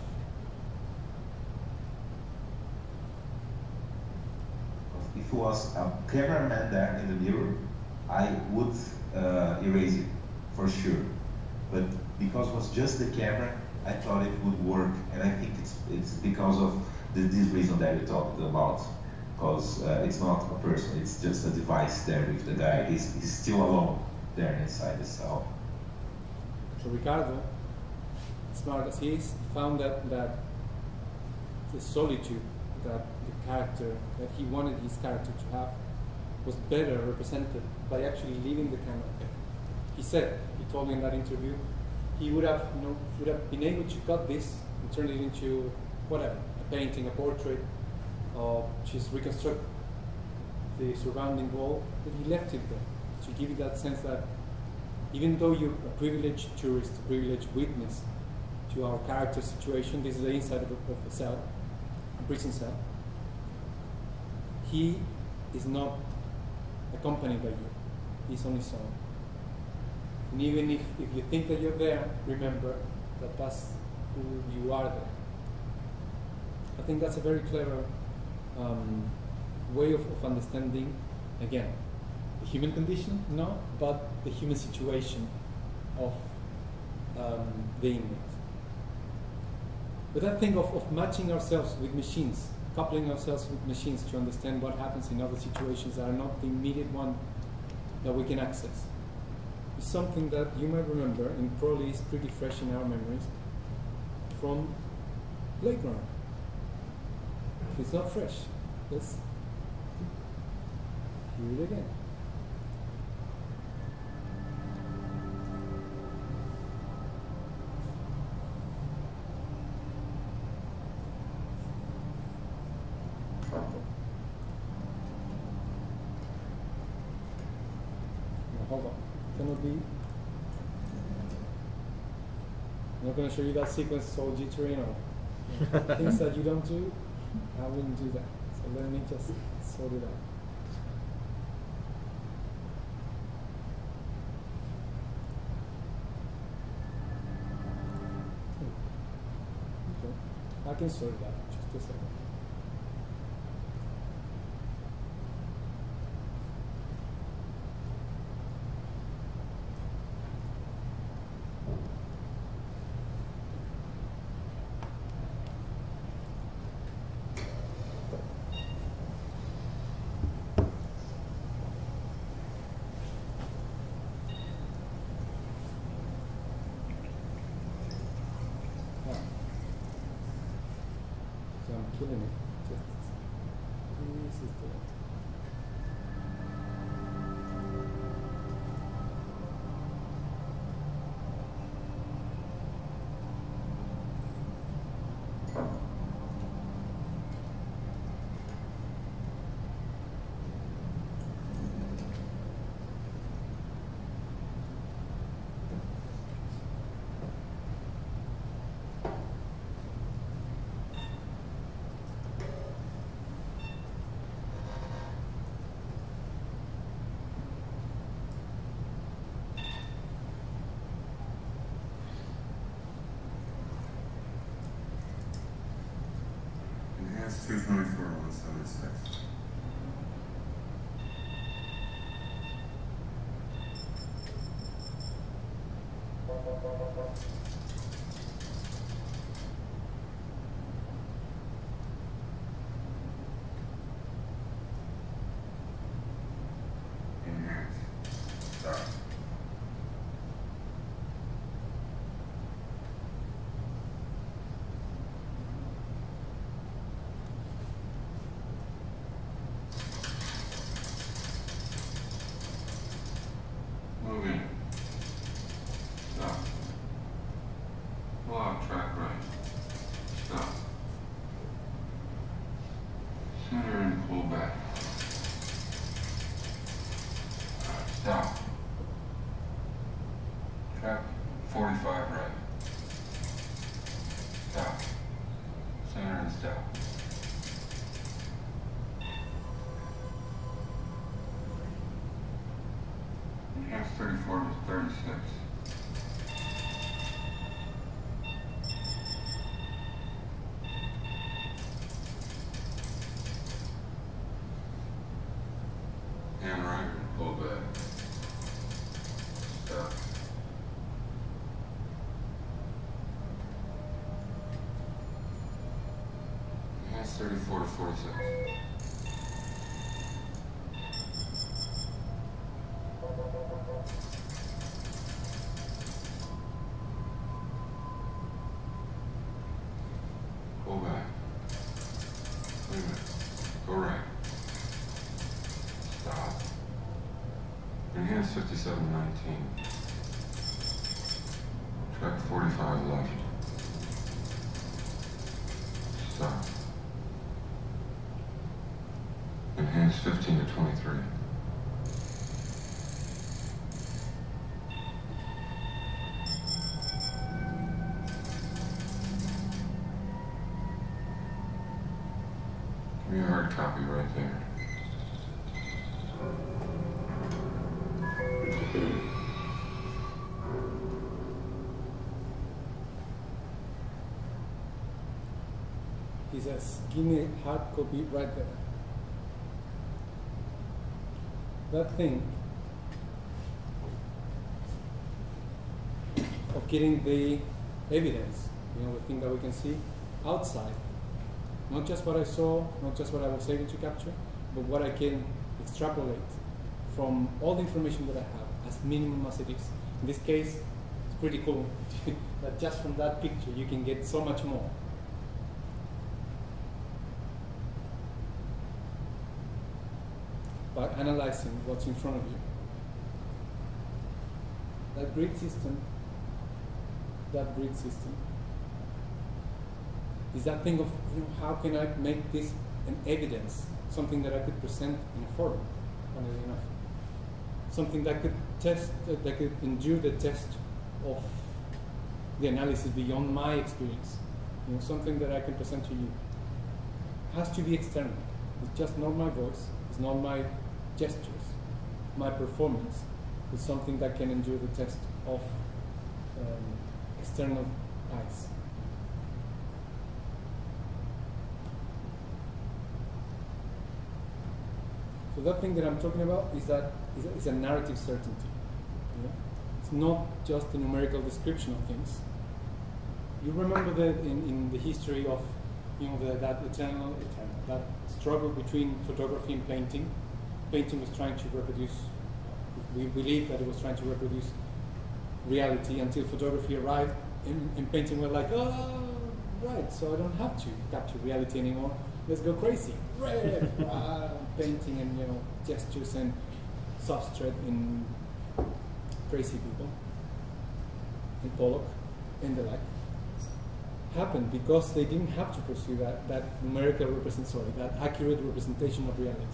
If it was a cameraman there in the mirror, I would uh, erase it for sure. But because it was just the camera, I thought it would work, and I think it's it's because of the, this reason that you talked about. Because uh, it's not a person, it's just a device there with the guy. He's, he's still alone there inside the cell. So Ricardo, smart as he is, found that, that the solitude that the character, that he wanted his character to have, was better represented by actually leaving the camera there. He said, he told me in that interview, he would have, you know, would have been able to cut this and turn it into whatever, a painting, a portrait, or just reconstruct the surrounding wall, but he left it there to give you that sense that even though you're a privileged tourist, a privileged witness to our character situation, this is the inside of a, of a cell, a prison cell, he is not accompanied by you, he's on his own. And even if, if you think that you're there, remember that that's who you are there. I think that's a very clever Um, way of, of understanding, again, the human condition, no, but the human situation of um, the inmate. But that thing of, of matching ourselves with machines, coupling ourselves with machines to understand what happens in other situations that are not the immediate one that we can access, is something that you might remember, and probably is pretty fresh in our memories, from Blade Runner. If it's not fresh, let's hear it again. Now, hold on. cannot be. I'm not going to show you that sequence so jittery, no. Things that you don't do, I wouldn't do that. So let me just sort it out. Okay. I can sort it out. Just a second. So I'm killing it. Just this is the Enhanced two twenty-four one seventy-six. Enhanced. Stop. Move in. Stop. Pull out track right. Stop. Center and pull back. Stop. Track forty-five right. Stop. Center and stop. Enhanced thirty-four to thirty-six. Hand right and pull back. Stop. Enhanced thirty-four to forty-six. Pull back. Wait a minute. Go right. Stop. Enhance fifty-seven nineteen. Track forty-five left. Stop. Enhance fifteen to twenty-three. Give me a hard copy right there. He says, give me a hard copy right there. That thing of getting the evidence, you know, the thing that we can see outside, not just what I saw, not just what I was able to capture, but what I can extrapolate from all the information that I have, as minimum as it is. In this case, it's pretty cool that just from that picture you can get so much more. By analyzing what's in front of you. That grid system, that grid system, is that thing of, you know, how can I make this an evidence, something that I could present in a forum, funnily enough. something that could test, that, that could endure the test of the analysis beyond my experience. You know, something that I can present to you. Has to be external. It's just not my voice. It's not my gestures, my performance. It's something that can endure the test of um, external eyes. So that thing that I'm talking about is that is a, is a narrative certainty. Yeah? It's not just a numerical description of things. You remember that in, in the history of, you know, the, that eternal, eternal, that struggle between photography and painting. Painting was trying to reproduce, we believe that it was trying to reproduce reality until photography arrived, and, and painting were like, oh, right, so I don't have to capture reality anymore. Let's go crazy. Red, ah, painting and, you know, gestures and substrate in crazy people, and Pollock and the like, happened because they didn't have to pursue that, that numerical represent, sorry, that accurate representation of reality.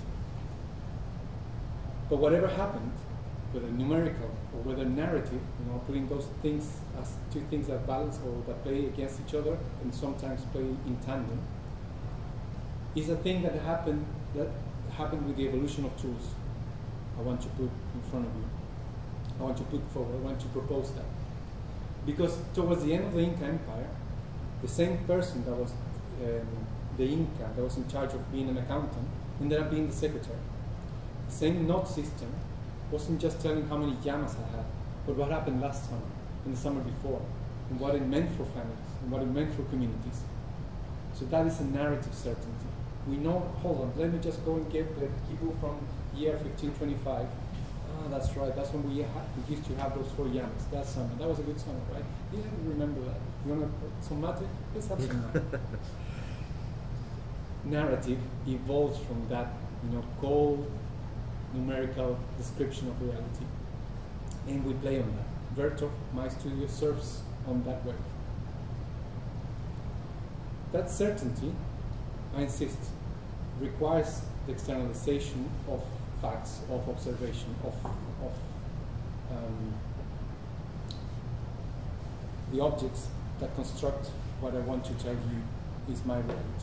But whatever happened, whether numerical or whether narrative, you know, putting those things as two things that balance or that play against each other and sometimes play in tandem, is a thing that happened that happened with the evolution of tools. I want to put in front of you. I want to put forward. I want to propose that. Because towards the end of the Inca Empire, the same person that was um, the Inca that was in charge of being an accountant ended up being the secretary. The same note system wasn't just telling how many llamas I had, but what happened last summer, and the summer before, and what it meant for families, and what it meant for communities. So that is a narrative certainty. We know, hold on, let me just go and get the people from year fifteen twenty-five. Ah, that's right, that's when we, we used to have those four llamas, that summer. That was a good summer, right? Yeah, we remember that. You want to, some mate? Let's have some mate. Narrative evolves from that, you know, cold, numerical description of reality. And we play on that. Vertov, my studio, surfs on that wave. That certainty, I insist, requires the externalization of facts, of observation, of, of um, the objects that construct what I want to tell you is my reality.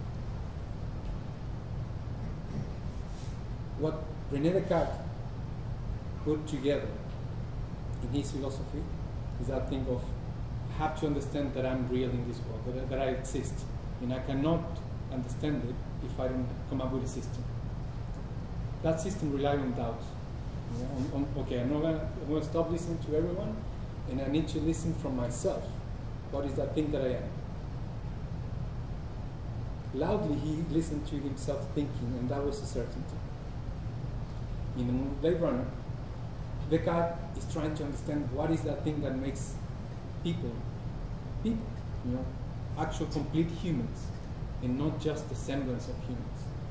What René Descartes put together in his philosophy is that thing of I have to understand that I'm real in this world, that, that I exist, and I cannot understand it if I don't come up with a system. That system relies on doubt. You know, on, on, okay, I'm not gonna, I'm gonna stop listening to everyone, and I need to listen from myself. What is that thing that I am? Loudly, he listened to himself thinking, and that was a certainty. In Blade Runner, Descartes is trying to understand what is that thing that makes people, people, you know, actual complete humans, and not just the semblance of humans.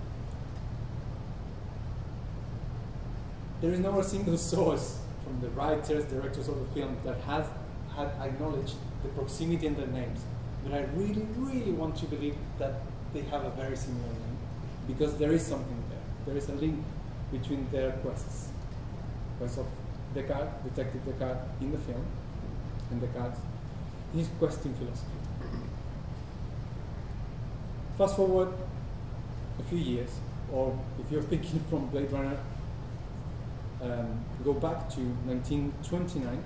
There is no single source from the writers, directors of the film that has had acknowledged the proximity in their names, but I really, really want to believe that they have a very similar name, because there is something there. There is a link between their quests. Quest of Descartes, Detective Descartes in the film, and Descartes in his quest in philosophy. Fast forward a few years, or if you're thinking from Blade Runner, um, go back to nineteen twenty-nine,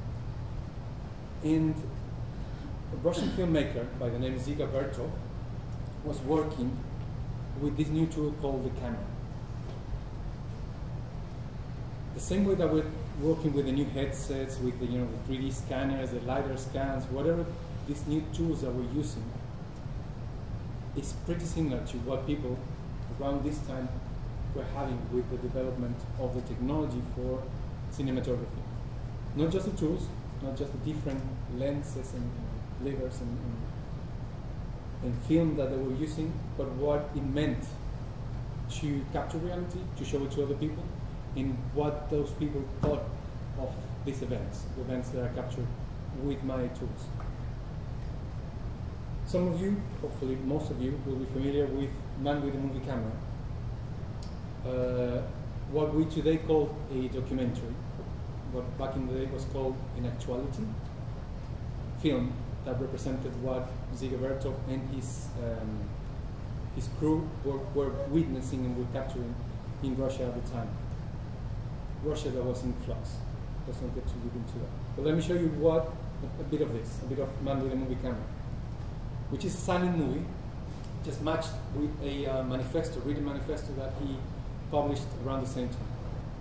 and a Russian filmmaker by the name of Dziga Vertov was working with this new tool called the camera. The same way that we're working with the new headsets, with the, you know, the three D scanners, the LiDAR scans, whatever these new tools that we're using, is pretty similar to what people around this time were having with the development of the technology for cinematography. Not just the tools, not just the different lenses and uh, levers and, and, and film that they were using, but what it meant to capture reality, to show it to other people, and what those people thought of these events, the events that are captured with my tools. Some of you, hopefully most of you, will be familiar with Man with the Movie Camera. Uh, what we today call a documentary, what back in the day was called an actuality film that represented what Dziga Vertov and his um, his crew were, were witnessing and were capturing in Russia at the time. Russia that was in flux. Let's not get too deep into that. But let me show you what a, a bit of this, a bit of Man with a Movie Camera, which is a silent movie, just matched with a uh, manifesto, written manifesto that he published around the same time.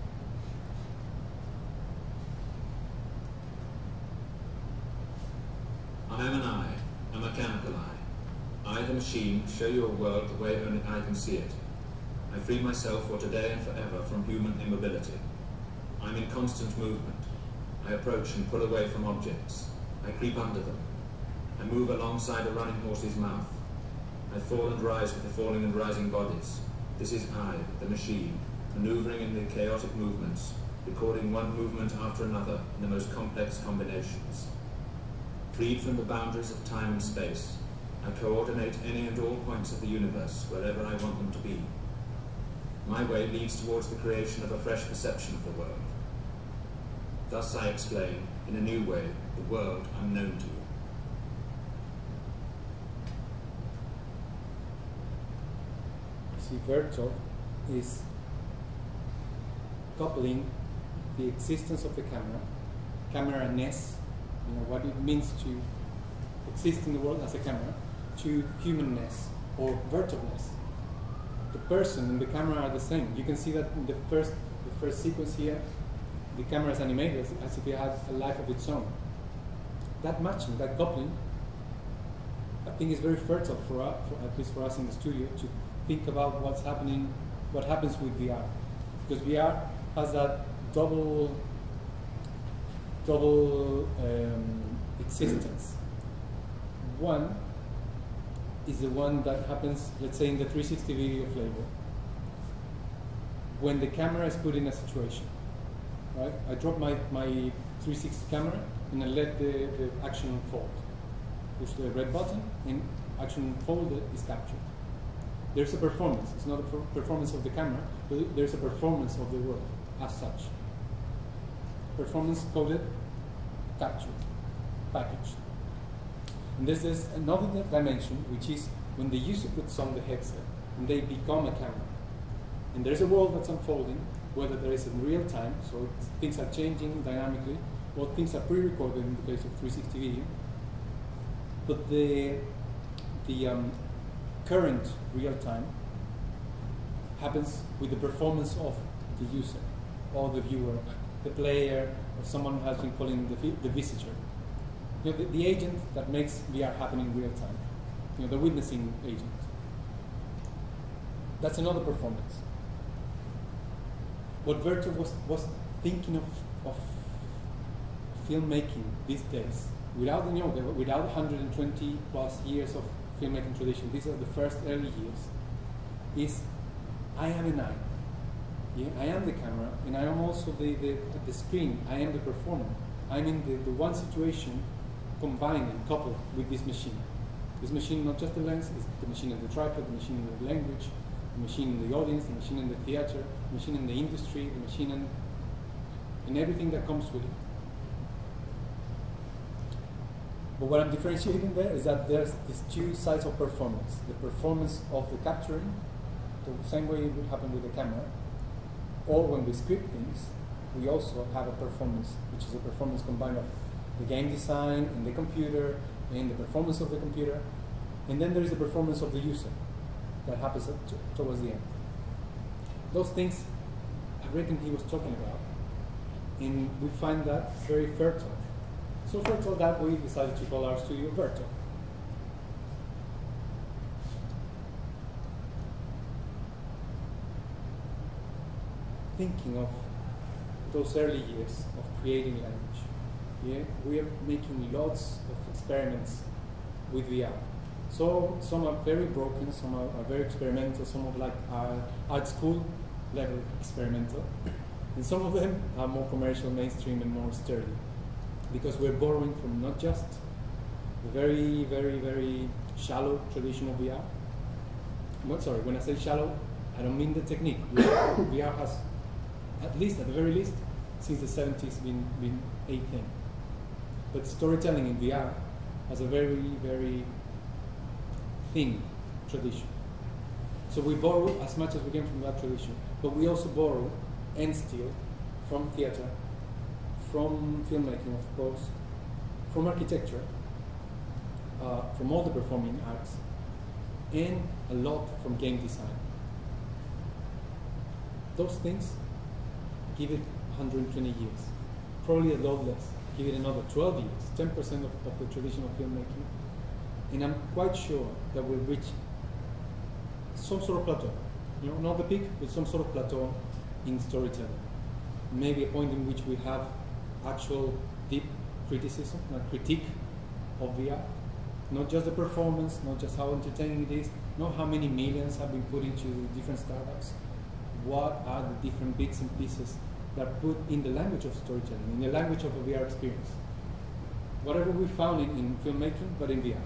I am an eye, a mechanical eye. I, the machine, show your world the way only I can see it. I free myself for today and forever from human immobility. I'm in constant movement. I approach and pull away from objects. I creep under them. I move alongside a running horse's mouth. I fall and rise with the falling and rising bodies. This is I, the machine, maneuvering in the chaotic movements, recording one movement after another in the most complex combinations. Freed from the boundaries of time and space, I coordinate any and all points of the universe wherever I want them to be. My way leads towards the creation of a fresh perception of the world. Thus I explain, in a new way, the world unknown to you. See, Vertov is coupling the existence of the camera, camera-ness, you know, what it means to exist in the world as a camera, to humanness or Vertovness. The person and the camera are the same. You can see that in the first, the first sequence here, the camera is animated as, as if it had a life of its own. That matching, that coupling, I think is very fertile for us, for, at least for us in the studio, to think about what's happening, what happens with V R, because V R has that double, double um, existence. One is the one that happens, let's say, in the three sixty video flavor, when the camera is put in a situation, right? I drop my, my three sixty camera and I let the, the action unfold. Push the red button and action unfolded is captured. There's a performance. It's not a per performance of the camera, but there's a performance of the world as such. Performance coded, captured, packaged. And this is another dimension, which is when the user puts on the headset and they become a camera. And there's a world that's unfolding, whether there is in real time, so things are changing dynamically, or things are pre-recorded in the case of three sixty video. But the, the um, current real time happens with the performance of the user, or the viewer, the player, or someone who has been calling the, the visitor. You know, the, the agent that makes V R happen in real time. You know, the witnessing agent. That's another performance. What Vertov was, was thinking of, of filmmaking these days, without, you know, without one hundred twenty plus years of filmmaking tradition, these are the first early years, is I am an eye. Yeah, I am the camera, and I am also the, the, the screen. I am the performer. I'm in the, the one situation combined and coupled with this machine. This machine, not just the lens, is the machine in the tripod, the machine in the language, the machine in the audience, the machine in the theater, the machine in the industry, the machine in, in everything that comes with it. But what I'm differentiating there is that there's these two sides of performance. The performance of the capturing, the same way it would happen with the camera, or when we script things, we also have a performance, which is a performance combined of the game design and the computer and the performance of the computer. And then there is the performance of the user that happens at, to, towards the end. Those things I reckon he was talking about. And we find that very fertile. So fertile that we decided to call our studio Vertov. Thinking of those early years of creating language. Yeah, we are making lots of experiments with V R. So some are very broken, some are, are very experimental, some are like uh, art school level experimental, and some of them are more commercial, mainstream, and more sturdy, because we're borrowing from not just the very, very, very shallow traditional V R. Well, sorry, when I say shallow, I don't mean the technique. V R has at least, at the very least, since the seventies, been, been a thing. But storytelling in V R has a very, very thin tradition. So we borrow as much as we can from that tradition, but we also borrow and steal from theater, from filmmaking, of course, from architecture, uh, from all the performing arts, and a lot from game design. Those things, give it one hundred twenty years, probably a lot less. Give it another twelve years, ten percent of, of the traditional filmmaking, and I'm quite sure that we'll reach some sort of plateau. You know, not the peak, but some sort of plateau in storytelling. Maybe a point in which we have actual deep criticism, a critique of V R. Not just the performance, not just how entertaining it is, not how many millions have been put into different startups. What are the different bits and pieces that are put in the language of storytelling, in the language of a V R experience? Whatever we found in, in filmmaking, but in V R.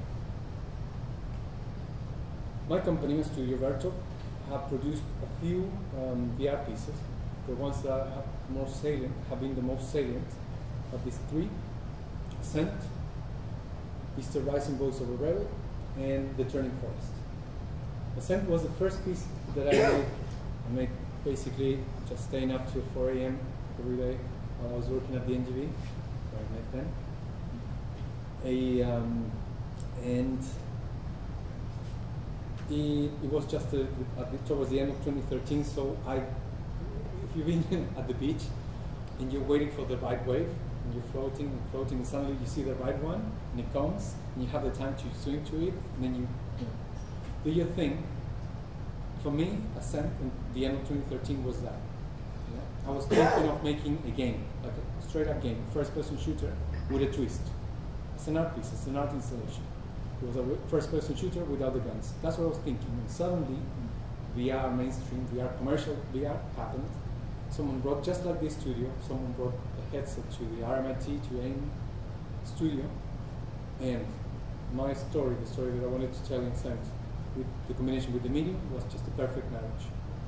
My company, Studio Vertov, have produced a few um, V R pieces. The ones that have more salient have been the most salient of these three: Ascent, Is the Rising Voice of a Rebel, and The Turning Forest. Ascent was the first piece that I made. I made basically just staying up till four A M every day while I was working at the N G V, where I met them. A, um, and it, it was just a, at the, towards the end of twenty thirteen, so I, if you've been at the beach and you're waiting for the right wave, and you're floating and floating, and suddenly you see the right one, and it comes, and you have the time to swim to it, and then you, you know, do your thing. For me, Ascent in the end of twenty thirteen was that. You know, I was thinking of making a game, like a straight up game, first person shooter with a twist. It's an art piece, it's an art installation. It was a first person shooter without the guns. That's what I was thinking. And suddenly, V R mainstream, V R commercial V R happened. Someone brought, just like this studio, someone brought a headset to the R M I T, to AIM studio, and my story, the story that I wanted to tell in sense, with the combination with the medium, was just a perfect marriage.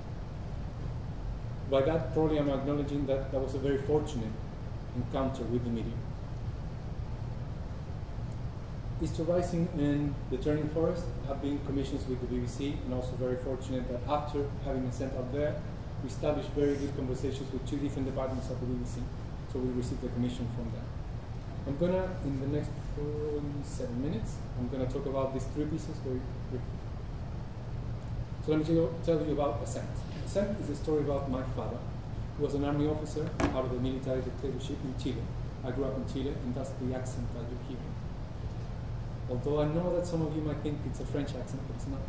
By that, probably I'm acknowledging that that was a very fortunate encounter with the medium. Is the Rising and The Turning Forest have been commissions with the B B C, and also very fortunate that after having been sent out there, we established very good conversations with two different departments of the B B C, so we received the commission from them. I'm gonna, in the next forty-seven minutes, I'm gonna talk about these three pieces very briefly. So let me tell you about Ascent. Ascent is a story about my father, who was an army officer out of the military dictatorship in Chile. I grew up in Chile, and that's the accent that you're hearing. Although I know that some of you might think it's a French accent, but it's not.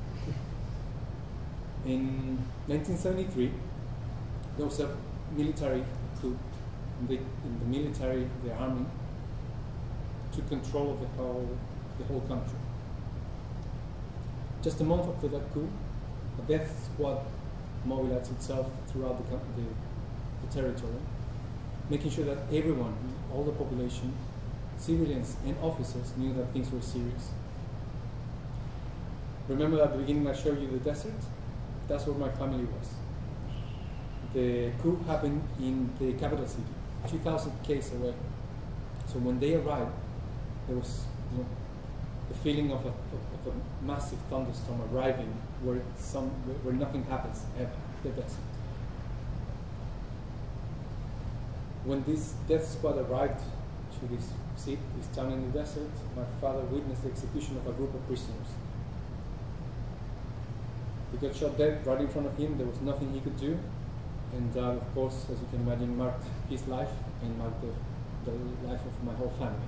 In nineteen seventy-three, there was a military coup. In the, in the military, the army took control of the whole, the whole country. Just a month after that coup, a death squad mobilized itself throughout the, the, the territory, making sure that everyone, all the population, civilians and officers, knew that things were serious. Remember at the beginning I showed you the desert? That's where my family was. The coup happened in the capital city, two thousand k's away. So when they arrived, there was, you know, the feeling of a, of a massive thunderstorm arriving where, some, where nothing happens ever, the desert. When this death squad arrived to this city, this town in the desert, my father witnessed the execution of a group of prisoners. He got shot dead right in front of him. There was nothing he could do. And uh, of course, as you can imagine, marked his life and marked the, the life of my whole family.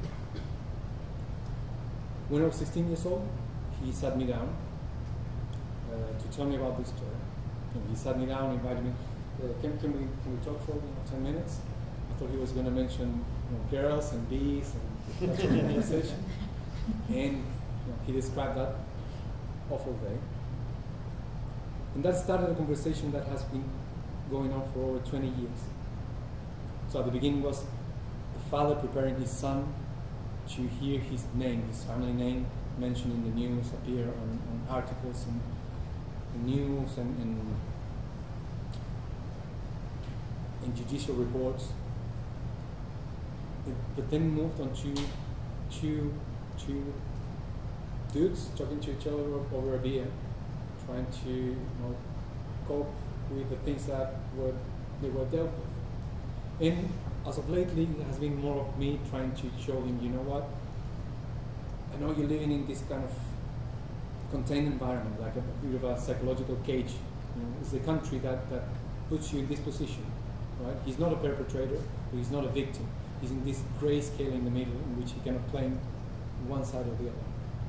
When I was sixteen years old, he sat me down uh, to tell me about this story. And he sat me down, invited me, uh, can, can, we, can we talk for you know, ten minutes? I thought he was going to mention you know, girls and bees and that sort of conversation. And you know, he described that awful day. And that started a conversation that has been going on for over twenty years. So at the beginning was the father preparing his son to hear his name, his family name, mentioned in the news, appear on, on articles and, and news and, and in judicial reports. It, but then moved on to two, two dudes talking to each other over a beer, trying to you know, cope with the things that were they were dealt with. And as of lately, it has been more of me trying to show him, you know what, I know you're living in this kind of contained environment, like a bit of a psychological cage. You know, it's the country that, that puts you in this position, right? He's not a perpetrator, but he's not a victim. He's in this grey scale in the middle in which he cannot claim one side or the other.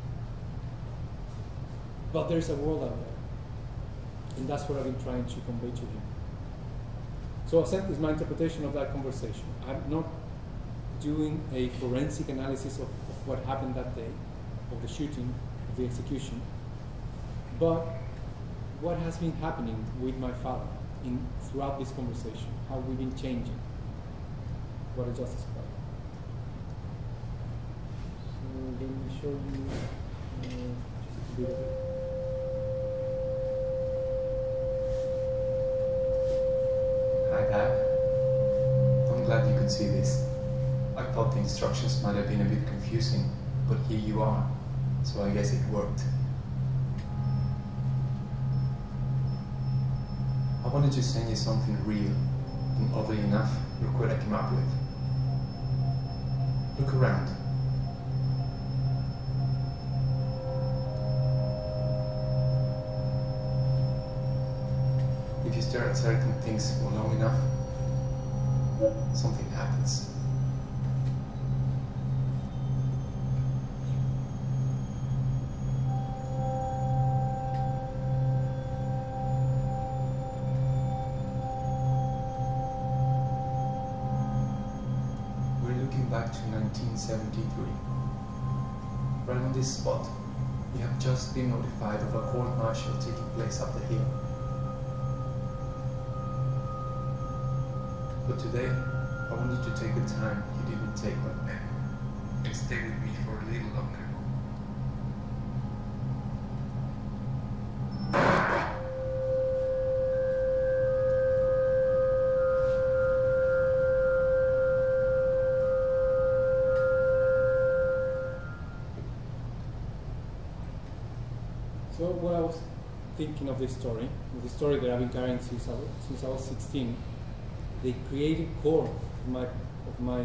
But there's a world out there. And that's what I've been trying to convey to him. So Ascent is my interpretation of that conversation. I'm not doing a forensic analysis of, of what happened that day, of the shooting, of the execution, but what has been happening with my father in, throughout this conversation, how we've been changing what I just described. So let me show you uh, just a bit of it. Hi, Dad. I'm glad you could see this. I thought the instructions might have been a bit confusing, but here you are, so I guess it worked. I wanted to send you something real, and oddly enough, look what I came up with. Look around. If you stare at certain things for long enough, something happens. We're looking back to nineteen seventy-three. Right on this spot, we have just been notified of a court-martial taking place up the hill. But today, I wanted to take the time you didn't take back then and stay with me for a little longer. So what I was thinking of this story, of the story that I've been carrying since I was, since I was sixteen, the creative core of my, of my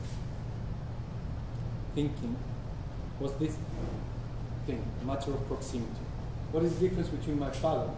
thinking was this thing, a matter of proximity. What is the difference between my father,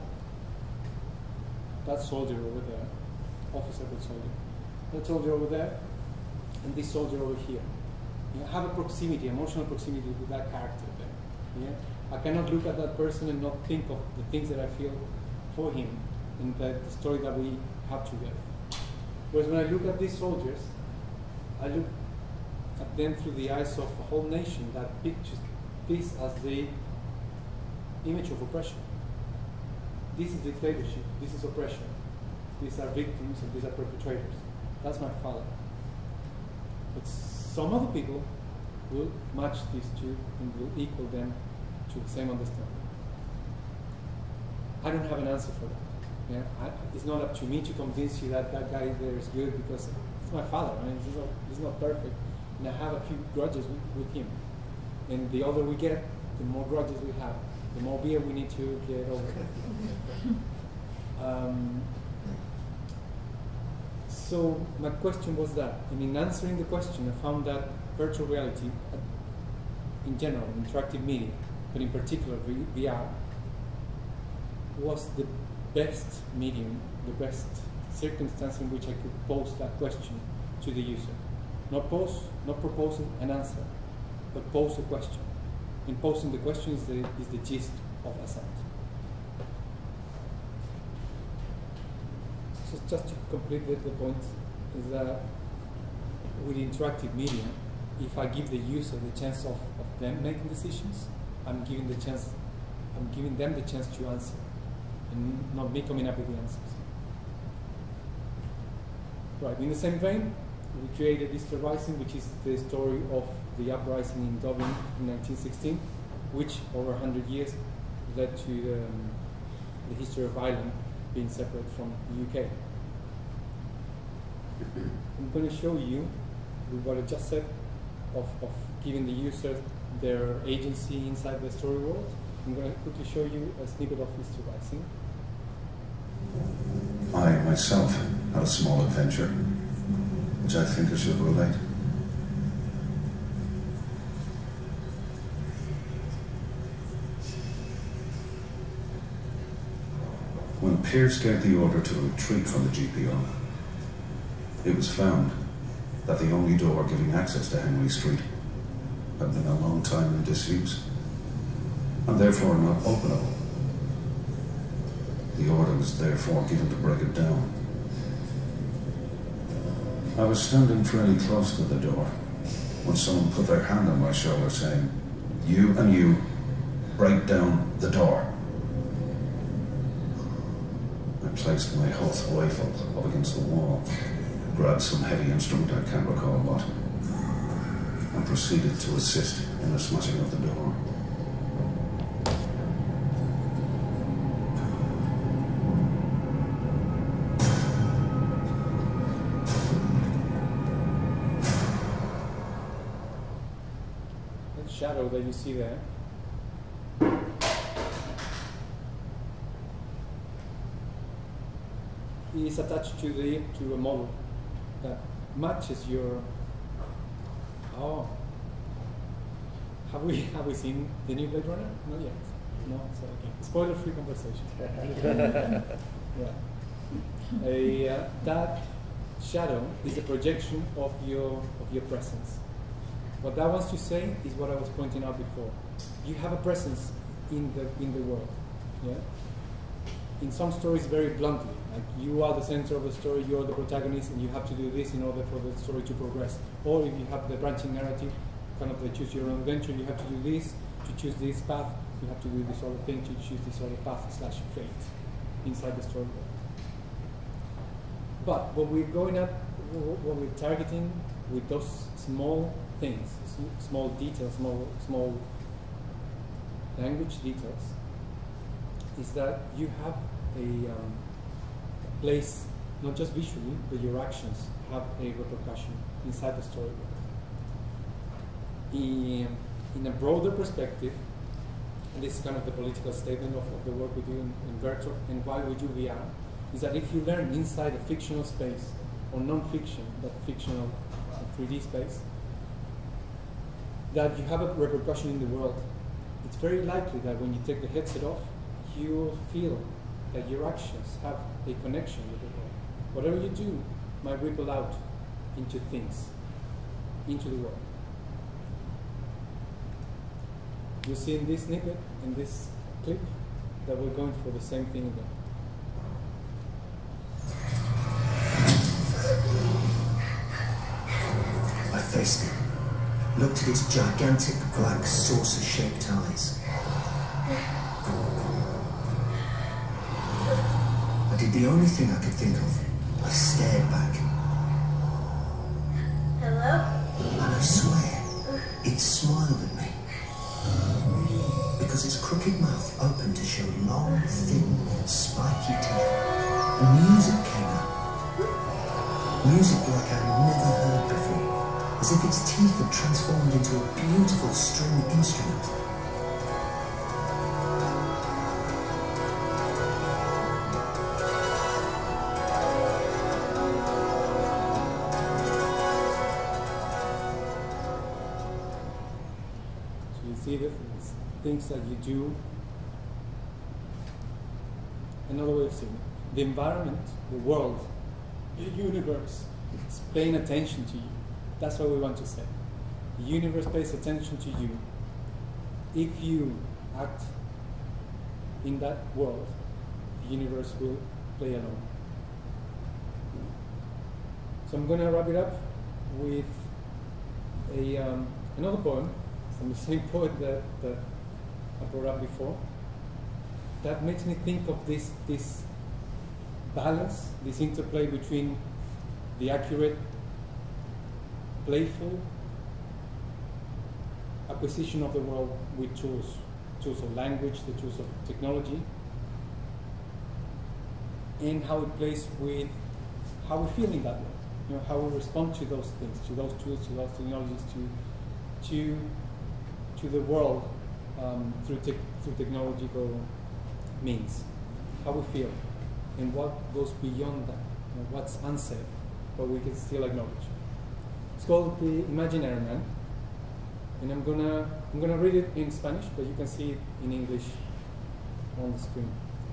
that soldier over there, officer but soldier, that soldier over there, and this soldier over here? You have a proximity, emotional proximity with that character there. Yeah? I cannot look at that person and not think of the things that I feel for him and the, the story that we have together. Whereas when I look at these soldiers, I look at them through the eyes of a whole nation that pictures this as the image of oppression. This is dictatorship, this is oppression. These are victims and these are perpetrators. That's my father. But some other people will match these two and will equal them to the same understanding. I don't have an answer for that. Yeah, I, it's not up to me to convince you that that guy there is good because it's my father. I mean, he's not, he's not perfect, and I have a few grudges with, with him. And the older we get, the more grudges we have, the more beer we need to get over. um, so my question was that, and in answering the question, I found that virtual reality, uh, in general, interactive media, but in particular V R, was the best medium, the best circumstance in which I could pose that question to the user. Not pose, not proposing an answer, but pose a question. And posing the question is the, is the gist of Ascent. So just to complete the, the point, is that with interactive media, if I give the user the chance of, of them making decisions, I'm giving the chance, I'm giving them the chance to answer, and not me coming up with the answers. Right, in the same vein, we created Easter Rising, which is the story of the uprising in Dublin in nineteen sixteen, which over one hundred years led to um, the history of Ireland being separate from the U K. I'm going to show you with what I just said of, of giving the user their agency inside the story world. I'm going to quickly show you a snippet of History Rising. I myself had a small adventure, which I think I should relate. When Pierce gave the order to retreat from the G P O, it was found that the only door giving access to Henry Street had been a long time in disuse, and therefore not openable. The order was therefore given to break it down. I was standing fairly close to the door when someone put their hand on my shoulder saying, "You and you, break down the door." I placed my Hoth rifle up against the wall, grabbed some heavy instrument, I can't recall what, and proceeded to assist in the smashing of the door. That shadow that you see there is attached to the to a model that matches your. Oh, have we have we seen the new Blade Runner? Not yet. No, so okay. Spoiler-free conversation. Yeah. A, uh, that shadow is a projection of your of your presence. What that wants to say is what I was pointing out before. You have a presence in the in the world. Yeah. In some stories, very bluntly, like you are the center of the story, you are the protagonist, and you have to do this in order for the story to progress. Or if you have the branching narrative, kind of the choose your own adventure, you have to do this to choose this path, you have to do this other thing to choose this other path slash fate inside the story world. But what we're going at, what we're targeting with those small things, small details, small small language details, is that you have a um, place, not just visually, but your actions have a repercussion inside the story world. In, in a broader perspective, and this is kind of the political statement of, of the work we do in, in Vertov and why we do V R, is that if you learn inside a fictional space, or non-fiction, but fictional uh, three D space, that you have a repercussion in the world, it's very likely that when you take the headset off, you will feel that your actions have a connection with the world. Whatever you do might ripple out into things, into the world. You see in this snippet, in this clip, that we're going for the same thing again. I faced it, looked at its gigantic black saucer-shaped eyes. I did the only thing I could think of. I stared back. Hello? And I swear, it smiled at me. Because its crooked mouth opened to show long, thin, spiky teeth. And music came out. Music like I'd never heard before. As if its teeth had transformed into a beautiful string instrument. So you see the things that you do. Another way of seeing it. The environment, the world, the universe is paying attention to you. That's what we want to say. The universe pays attention to you. If you act in that world, the universe will play along. So I'm going to wrap it up with a, um, another poem from the same poet that, that I brought up before. That makes me think of this, this balance, this interplay between the accurate, playful acquisition of the world with tools, tools of language, the tools of technology, and how it plays with how we feel in that world. you know, how we respond to those things, to those tools, to those technologies, to to to the world um, through te through technological means, how we feel, and what goes beyond that, you know, what's unsaid, but we can still acknowledge. It's called The Imaginary Man, and I'm gonna I'm gonna read it in Spanish, but you can see it in English on the screen.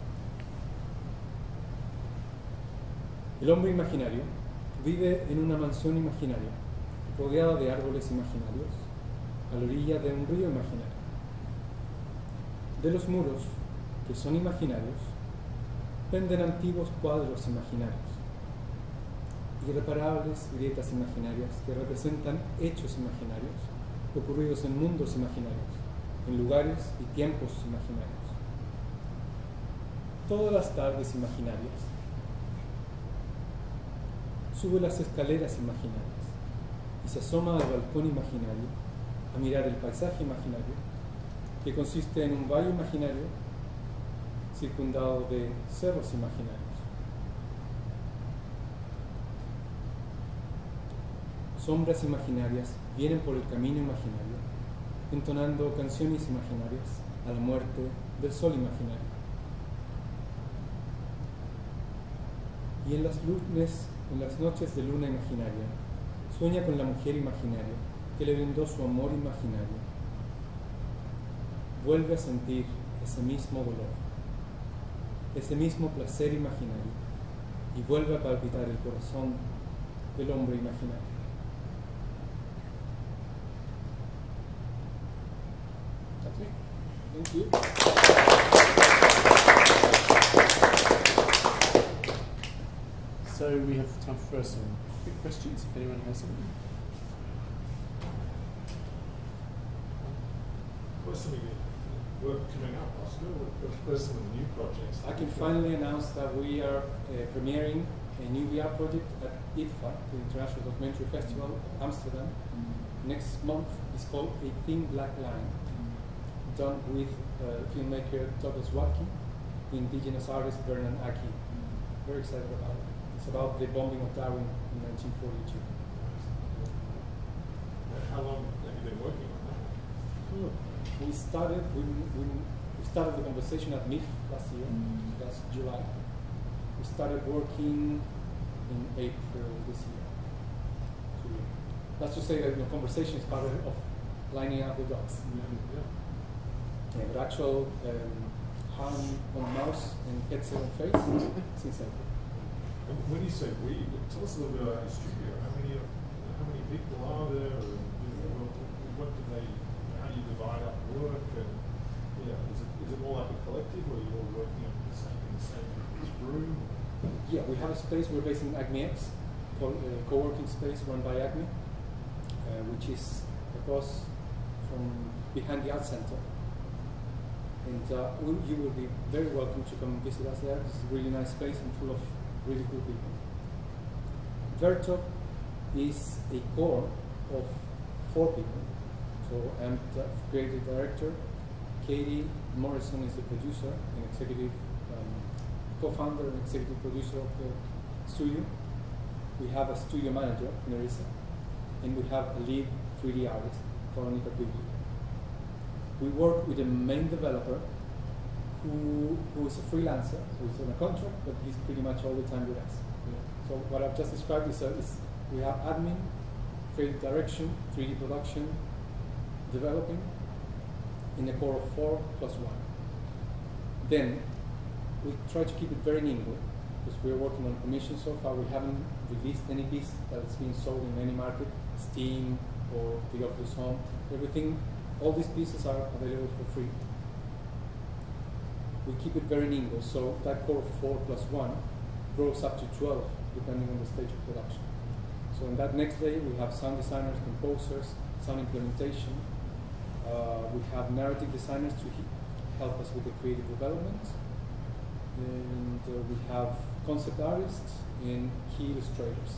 El hombre imaginario vive en una mansión imaginaria, rodeada de árboles imaginarios, a la orilla de un río imaginario. De los muros, que son imaginarios, penden antiguos cuadros imaginarios, irreparables grietas imaginarias que representan hechos imaginarios ocurridos en mundos imaginarios, en lugares y tiempos imaginarios. Todas las tardes imaginarias sube las escaleras imaginarias y se asoma al balcón imaginario a mirar el paisaje imaginario, que consiste en un valle imaginario circundado de cerros imaginarios. Sombras imaginarias vienen por el camino imaginario, entonando canciones imaginarias a la muerte del sol imaginario. Y en las, lunes, en las noches de luna imaginaria, sueña con la mujer imaginaria que le brindó su amor imaginario. Vuelve a sentir ese mismo dolor, ese mismo placer imaginario, y vuelve a palpitar el corazón del hombre imaginario. That's me. Thank you. So we have time for some quick questions, if anyone has any. What's some of your work coming up, Oscar? What's some of the new projects? I can finally announce that we are uh, premiering a new V R project at I D F A, the International Documentary Festival of Amsterdam. Mm-hmm. Next month. It's called A Thin Black Line, mm-hmm. done with uh, filmmaker Douglas Watkin, indigenous artist Bernard Aki. Mm-hmm. Very excited about it. It's about the bombing of Darwin in nineteen forty-two. How long have you been working on that? Hmm. We started we, we, we started the conversation at M I F last year, mm. last July. We started working in April this year. So that's to say that the conversation is part of, of lining up the dots. Yeah. Yeah. And the actual um, hand on mouse and headset on face since April. And when you say we, tell us a little bit about your studio. How many how many people are there? Or, you know, what do they? How do you divide up work? And yeah, is it is it more like a collective, or are you all working in the same in the same room? Yeah, we have a space. We're based in ACMEX, co uh, co-working space run by ACME, uh, which is across from behind the art center. And uh, we, you will be very welcome to come and visit us there. It's a really nice space and full of really cool people. Vertop is a core of four people. So I'm the creative director. Katie Morrison is the producer and executive um, co-founder and executive producer of the studio. We have a studio manager, Nerissa, and we have a lead three D artist, Veronica Quigley. We work with a main developer who, who is a freelancer, so he's on a contract, but he's pretty much all the time with us. Yeah. So what I've just described is, uh, is we have admin, creative direction, three D production, developing, in a core of four plus one. Then we try to keep it very nimble, because we're working on commission so far. We haven't released any piece that's been sold in any market, Steam or the Oculus Home. Everything, all these pieces are available for free. We keep it very nimble, so that core of four plus one grows up to twelve, depending on the stage of production. So in that next day, we have sound designers, composers, sound implementation. Uh, we have narrative designers to help us with the creative development. And uh, we have concept artists and key illustrators.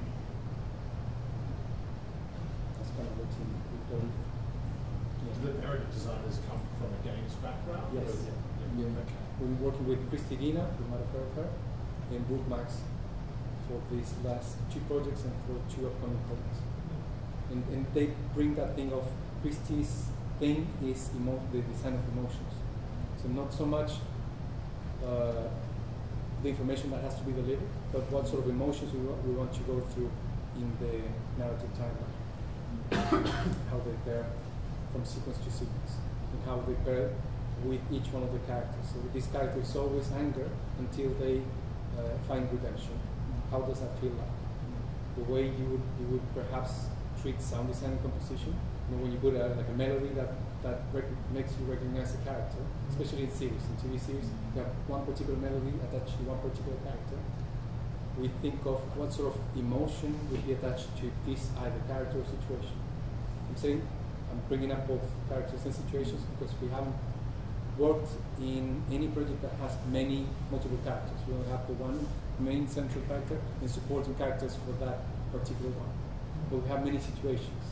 That's kind of the team we've done. Yeah. Do the narrative designers come from a games background? Yes. Or, yeah. Yeah. Okay. We're working with Christy Dina, you might have heard of her, and Brooke Max for these last two projects and for two upcoming projects. And, and they bring that thing of Christie's thing is emo the design of emotions. So not so much uh, the information that has to be delivered, but what sort of emotions we, wa we want to go through in the narrative timeline. How they pair from sequence to sequence, and how they pair with each one of the characters. So this character is always anger until they uh, find redemption. How does that feel like? The way you would, you would perhaps treat sound design and composition. You know, when you put a, like a melody that, that makes you recognize a character, especially in series. In T V series, you have one particular melody attached to one particular character. We think of what sort of emotion would be attached to this either character or situation. I'm saying, I'm bringing up both characters and situations because we haven't worked in any project that has many multiple characters. We only have the one main central character and supporting characters for that particular one. But we have many situations.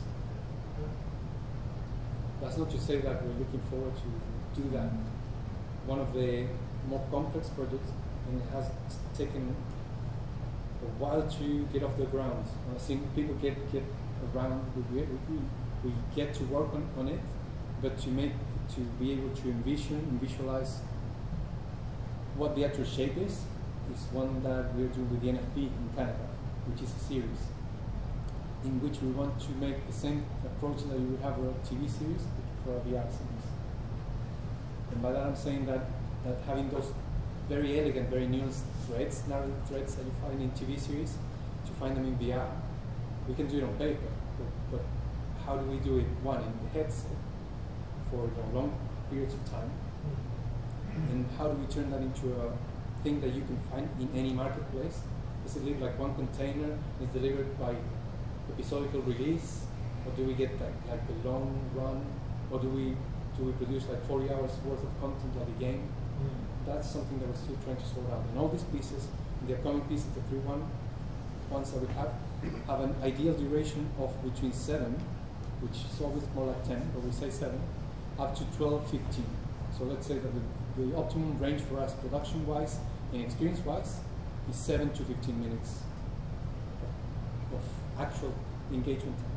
That's not to say that we're looking forward to do that. One of the more complex projects, and it has taken a while to get off the ground. I've seen people get, get around, we, we, we get to work on, on it, but to make, to be able to envision and visualize what the actual shape is, is one that we're doing with the N F P in Canada, which is a series in which we want to make the same approach that you would have for a T V series for a V R series. And by that I'm saying that, that having those very elegant, very nuanced threads, narrative threads that you find in T V series, to find them in V R. We can do it on paper, but, but how do we do it, one, in the headset for you know, long periods of time, and how do we turn that into a thing that you can find in any marketplace? Does it live like one container, is delivered by episodical release, or do we get like, like the long run, or do we do we produce like forty hours worth of content like a game? Mm. That's something that we're still trying to sort out. And all these pieces, the upcoming pieces, the three one ones that we have, have an ideal duration of between seven, which is always more like ten, but we say seven, up to twelve, fifteen. So let's say that the, the optimum range for us, production-wise and experience-wise, is seven to fifteen minutes of, of actual engagement time.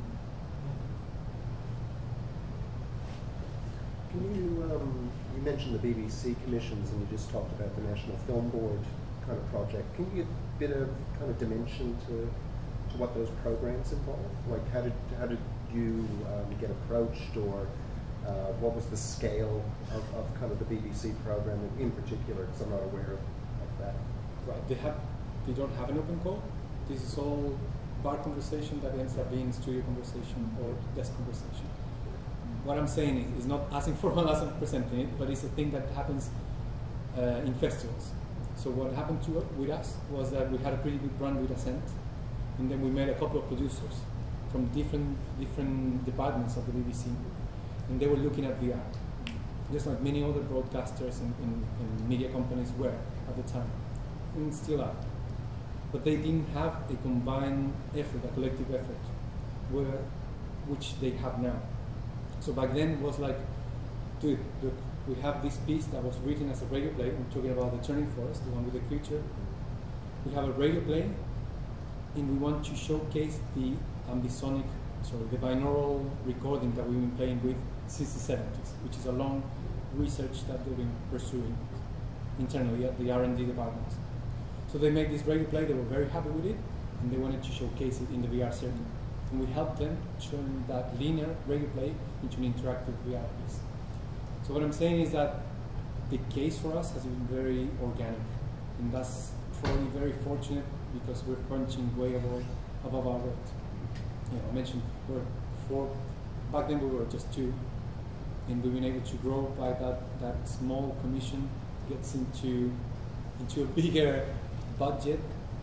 Can you, um, you mentioned the B B C commissions and you just talked about the National Film Board kind of project. Can you give a bit of kind of dimension to, to what those programs involve? Like how did, how did you um, get approached, or uh, what was the scale of, of kind of the B B C program in, in particular, because I'm not aware of, of that. Right, they, have, they don't have an open call. This is all bar conversation that ends up being studio conversation or desk conversation. What I'm saying is, is not as informal as I'm presenting it, but it's a thing that happens uh, in festivals. So what happened to with us was that we had a pretty good run with Ascent, and then we met a couple of producers from different different departments of the B B C, and they were looking at V R, just like many other broadcasters and, and, and media companies were at the time, and still are. But they didn't have a combined effort, a collective effort, where, which they have now. So back then it was like, dude, look, we have this piece that was written as a radio play. I'm talking about The Turning Forest, the one with the creature. We have a radio play, and we want to showcase the ambisonic, sorry, the binaural recording that we've been playing with since the seventies, which is a long research that they've been pursuing internally at the R and D department. So they made this radio play, they were very happy with it, and they wanted to showcase it in the V R circuit. And we helped them turn that linear radio play into an interactive V R piece. So what I'm saying is that the case for us has been very organic, and that's probably very fortunate because we're punching way above, above our weight. You know, I mentioned we're four, back then we were just two, and we've been able to grow by that, that small commission gets into, into a bigger budget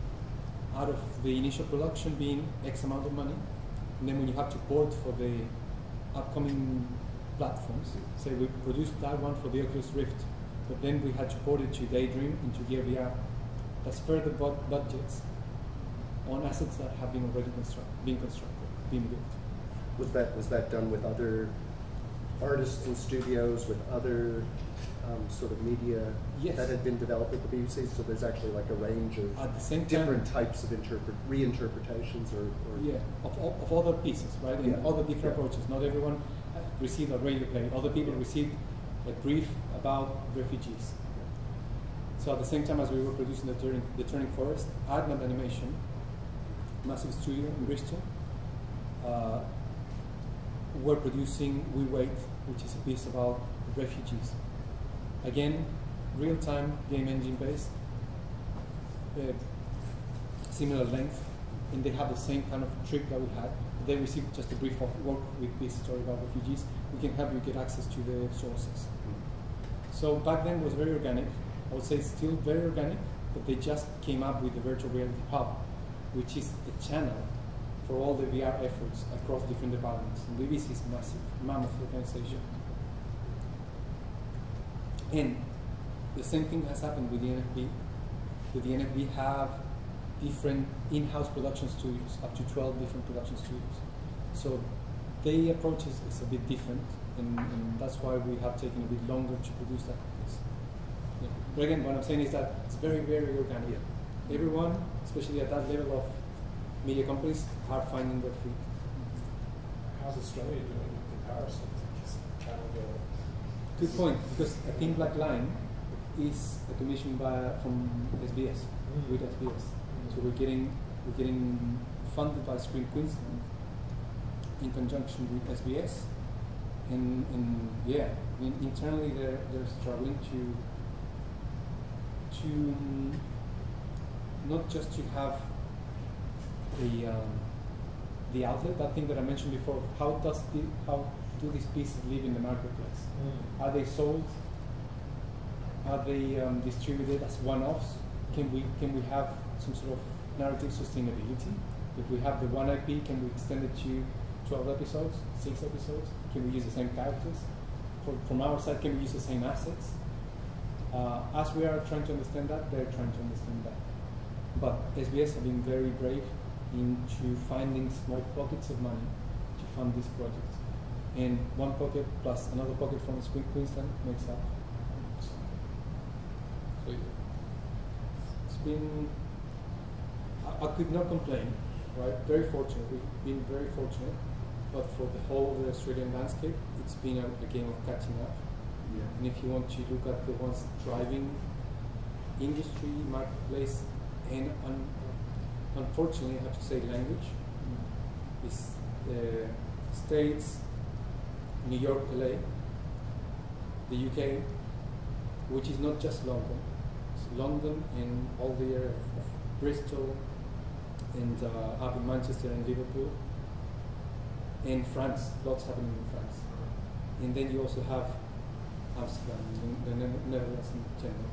out of the initial production being X amount of money. And then when you have to port for the upcoming platforms, say we produced that one for the Oculus Rift, but then we had to port it to Daydream into Gear V R. That's further bu budgets on assets that have been already construct being constructed, being built. Was that was that done with other artists and studios, with other um, sort of media Yes. that had been developed at the B B C? So there's actually like a range of At the same different time, types of interpret reinterpretations or, or yeah, of, of, of other pieces, right? And Yeah. other different Yeah. approaches. Not everyone uh, received a radio play. Other people Yeah. received a brief about refugees. So at the same time as we were producing the Turning, the Turning Forest, Admont Animation, massive studio in Bristol, uh, were producing We Wait, which is a piece about refugees. Again, real-time game engine based, uh, similar length, and they have the same kind of trip that we had. They received just a brief of work with this story about refugees. We can help you get access to the sources. So back then it was very organic. I would say it's still very organic, but they just came up with the Virtual Reality Hub, which is a channel for all the V R efforts across different departments. And B B C is a massive, mammoth organization. And the same thing has happened with the N F B. With the N F B have different in-house production studios, up to twelve different production studios. So their approach is, is a bit different, and, and that's why we have taken a bit longer to produce that piece. Yeah. But again, what I'm saying is that it's very, very organic. Yeah. Everyone, especially at that level of media companies, are finding their feet. How's Australia doing in comparison to Canada? Good point, because I think Black Line is a commission by from S B S, Mm. with S B S. So we're getting we're getting funded by Screen Queensland in conjunction with S B S, and and yeah, I mean, internally they're they're struggling to to um, not just to have the um, the outlet, that thing that I mentioned before. How does the how do these pieces live in the marketplace? Mm. Are they sold? Are they um, distributed as one-offs? Can we can we have some sort of narrative sustainability? If we have the one I P, can we extend it to twelve episodes, six episodes? Can we use the same characters? For, from our side, can we use the same assets? Uh, as we are trying to understand that, they're trying to understand that. But S B S have been very brave into finding small pockets of money to fund this project. And one pocket plus another pocket from Screen Queensland makes up. So, so yeah. It's been, I, I could not complain, right? Very fortunate, we've been very fortunate. But for the whole of the Australian landscape, it's been a, a game of catching up. Yeah. And if you want to look at the ones driving industry, marketplace, and un unfortunately, I have to say language, mm. is the States, New York, L A, the U K, which is not just London. It's London and all the area of Bristol, and uh, up in Manchester and Liverpool, and France, lots happening in France. And then you also have Amsterdam, and the Netherlands in general.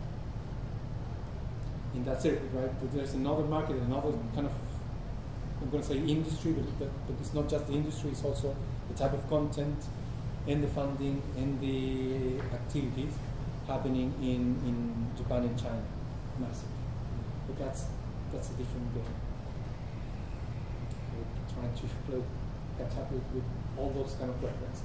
In that circuit, right? But there's another market, another kind of, I'm going to say industry, but, but, but it's not just the industry, it's also the type of content and the funding and the activities happening in, in Japan and China. Massive. But that's, that's a different game. We're trying to flow, catch up with, with all those kind of references.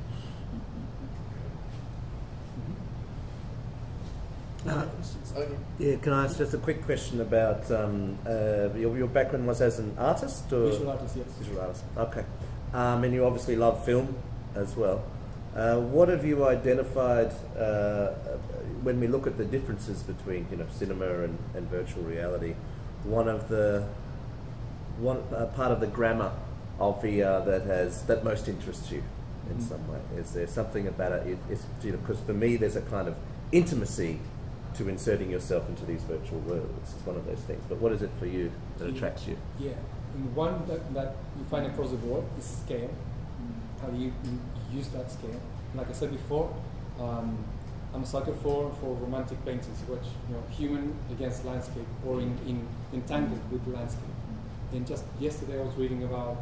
Uh, yeah, can I ask just a quick question about um, uh, your, your background was as an artist? Or? Visual artist, yes. Visual artist, okay. Um, and you obviously love film as well. Uh, what have you identified uh, when we look at the differences between you know cinema and, and virtual reality? One of the one uh, part of the grammar of V R that has that most interests you in mm. some way. Is there something about it? it it's, you know, because for me, there's a kind of intimacy to inserting yourself into these virtual worlds. It's one of those things. But what is it for you that attracts you? Yeah, and one that, that you find across the board is scale. Mm. How you, you use that scale. Like I said before, um, I'm a sucker for, for romantic paintings, which you know, human against landscape, or in, in entangled with the landscape. Mm. And just yesterday, I was reading about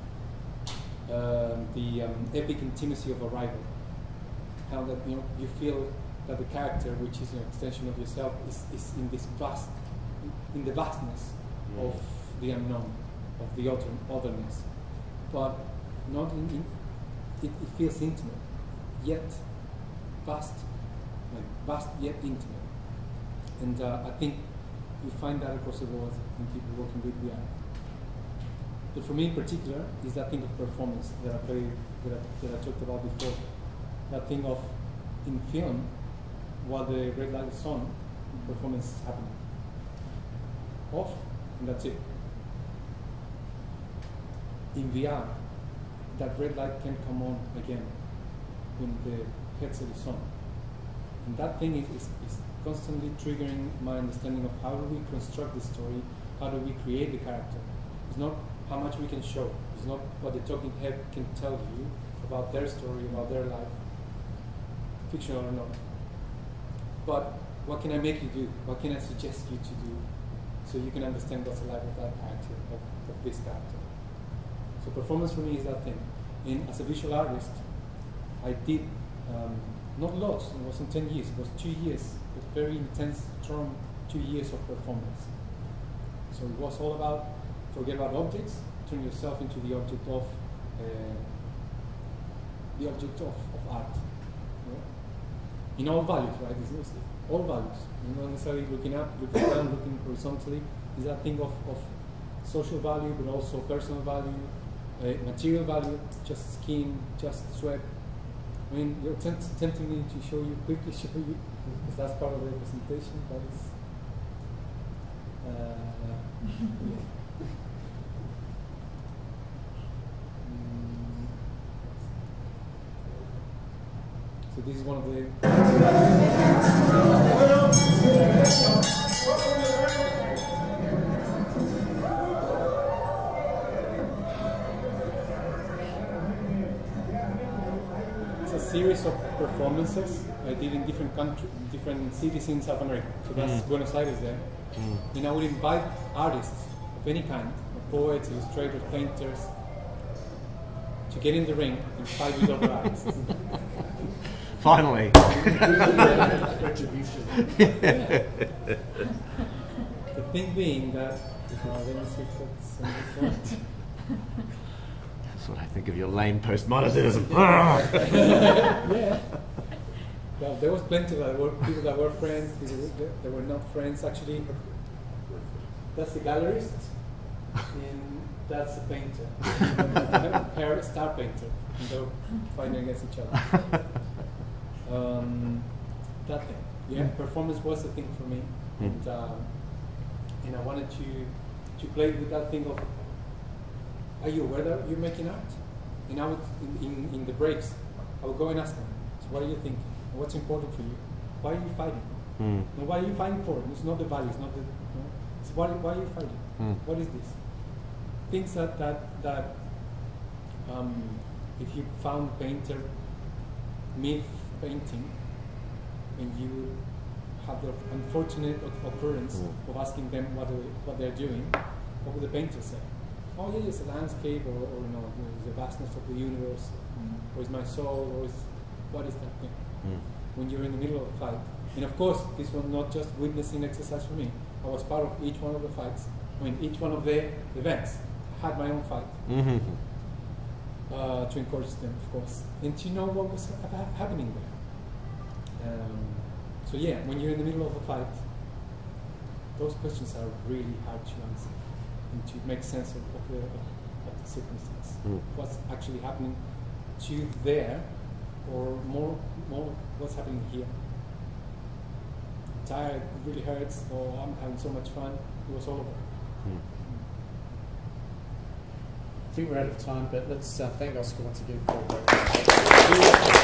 um, the um, epic intimacy of Arrival. How that you know you feel that the character, which is an extension of yourself, is, is in this vast, in the vastness mm. of the unknown, of the other, otherness, but not in, in it, it feels intimate, yet vast like vast yet intimate. And uh, I think you find that across the board in people working with V R. But for me in particular is that thing of performance that I played, that I, that I talked about before. That thing of in film, while the red light is on, performance is happening. Off, and that's it. In V R, that red light can come on again when the headset is on. And that thing is, is, is constantly triggering my understanding of how do we construct the story, how do we create the character. It's not how much we can show, it's not what the talking head can tell you about their story, about their life, fictional or not. But what can I make you do? What can I suggest you to do so you can understand what's the life of that character, of, of this character? So performance for me is that thing. And as a visual artist, I did um, not lots, it wasn't ten years, it was two years, but very intense, strong two years of performance. So it was all about, forget about objects, turn yourself into the object of, uh, the object of, of art. You know? In all values, right? It's, it's all values. You're not necessarily looking up, looking down, looking horizontally. It's that thing of, of social value, but also personal value, uh, material value, just skin, just sweat. I mean, you're tempt tempting me to show you, quickly show you, because that's part of the presentation, but it's, uh, yeah. Mm. So this is one of the... series of performances I did in different countries, different cities in South America. So that's mm. Buenos Aires there. Mm. And I would invite artists of any kind, poets, illustrators, painters, to get in the ring and fight with other artists. Finally. Retribution. Yeah. The thing being that, uh, let me see if that's on the front. That's what I think of your lame postmodernism. Yeah. Well, there was plenty that were people that were friends, people that were not friends. Actually, that's the gallerist, and that's the painter, pair star painter, and they're fighting against each other. Um, that thing, yeah. Performance was the thing for me, and uh, and I wanted to to play with that thing of. Are you aware that you're making art? And I would, in, in, in the breaks, I would go and ask them, so what are you thinking? What's important for you? Why are you fighting? Mm. And what are you fighting for? It's not the value, it's not the, you know, it's why, why are you fighting? Mm. What is this? Things that, that, that um, if you found painter myth painting, and you would have the unfortunate occurrence mm. of asking them what, they, what they're doing, what would the painter say? Oh yeah, it's a landscape, or, or you know, the vastness of the universe, mm. or is my soul, or is what is that thing? Mm. When you're in the middle of a fight, and of course, this was not just witnessing exercise for me. I was part of each one of the fights. I mean, each one of the events. I had my own fight mm-hmm. uh, to encourage them, of course, and to know what was ha happening there. Um, so yeah, when you're in the middle of a fight, those questions are really hard to answer. To make sense of, of, the, of, of the circumstance, mm. what's actually happening to you there, or more, more what's happening here. I'm tired, it really hurts, or I'm having so much fun. It was all over. Mm. I think we're out of time, but let's uh, thank Oscar once again for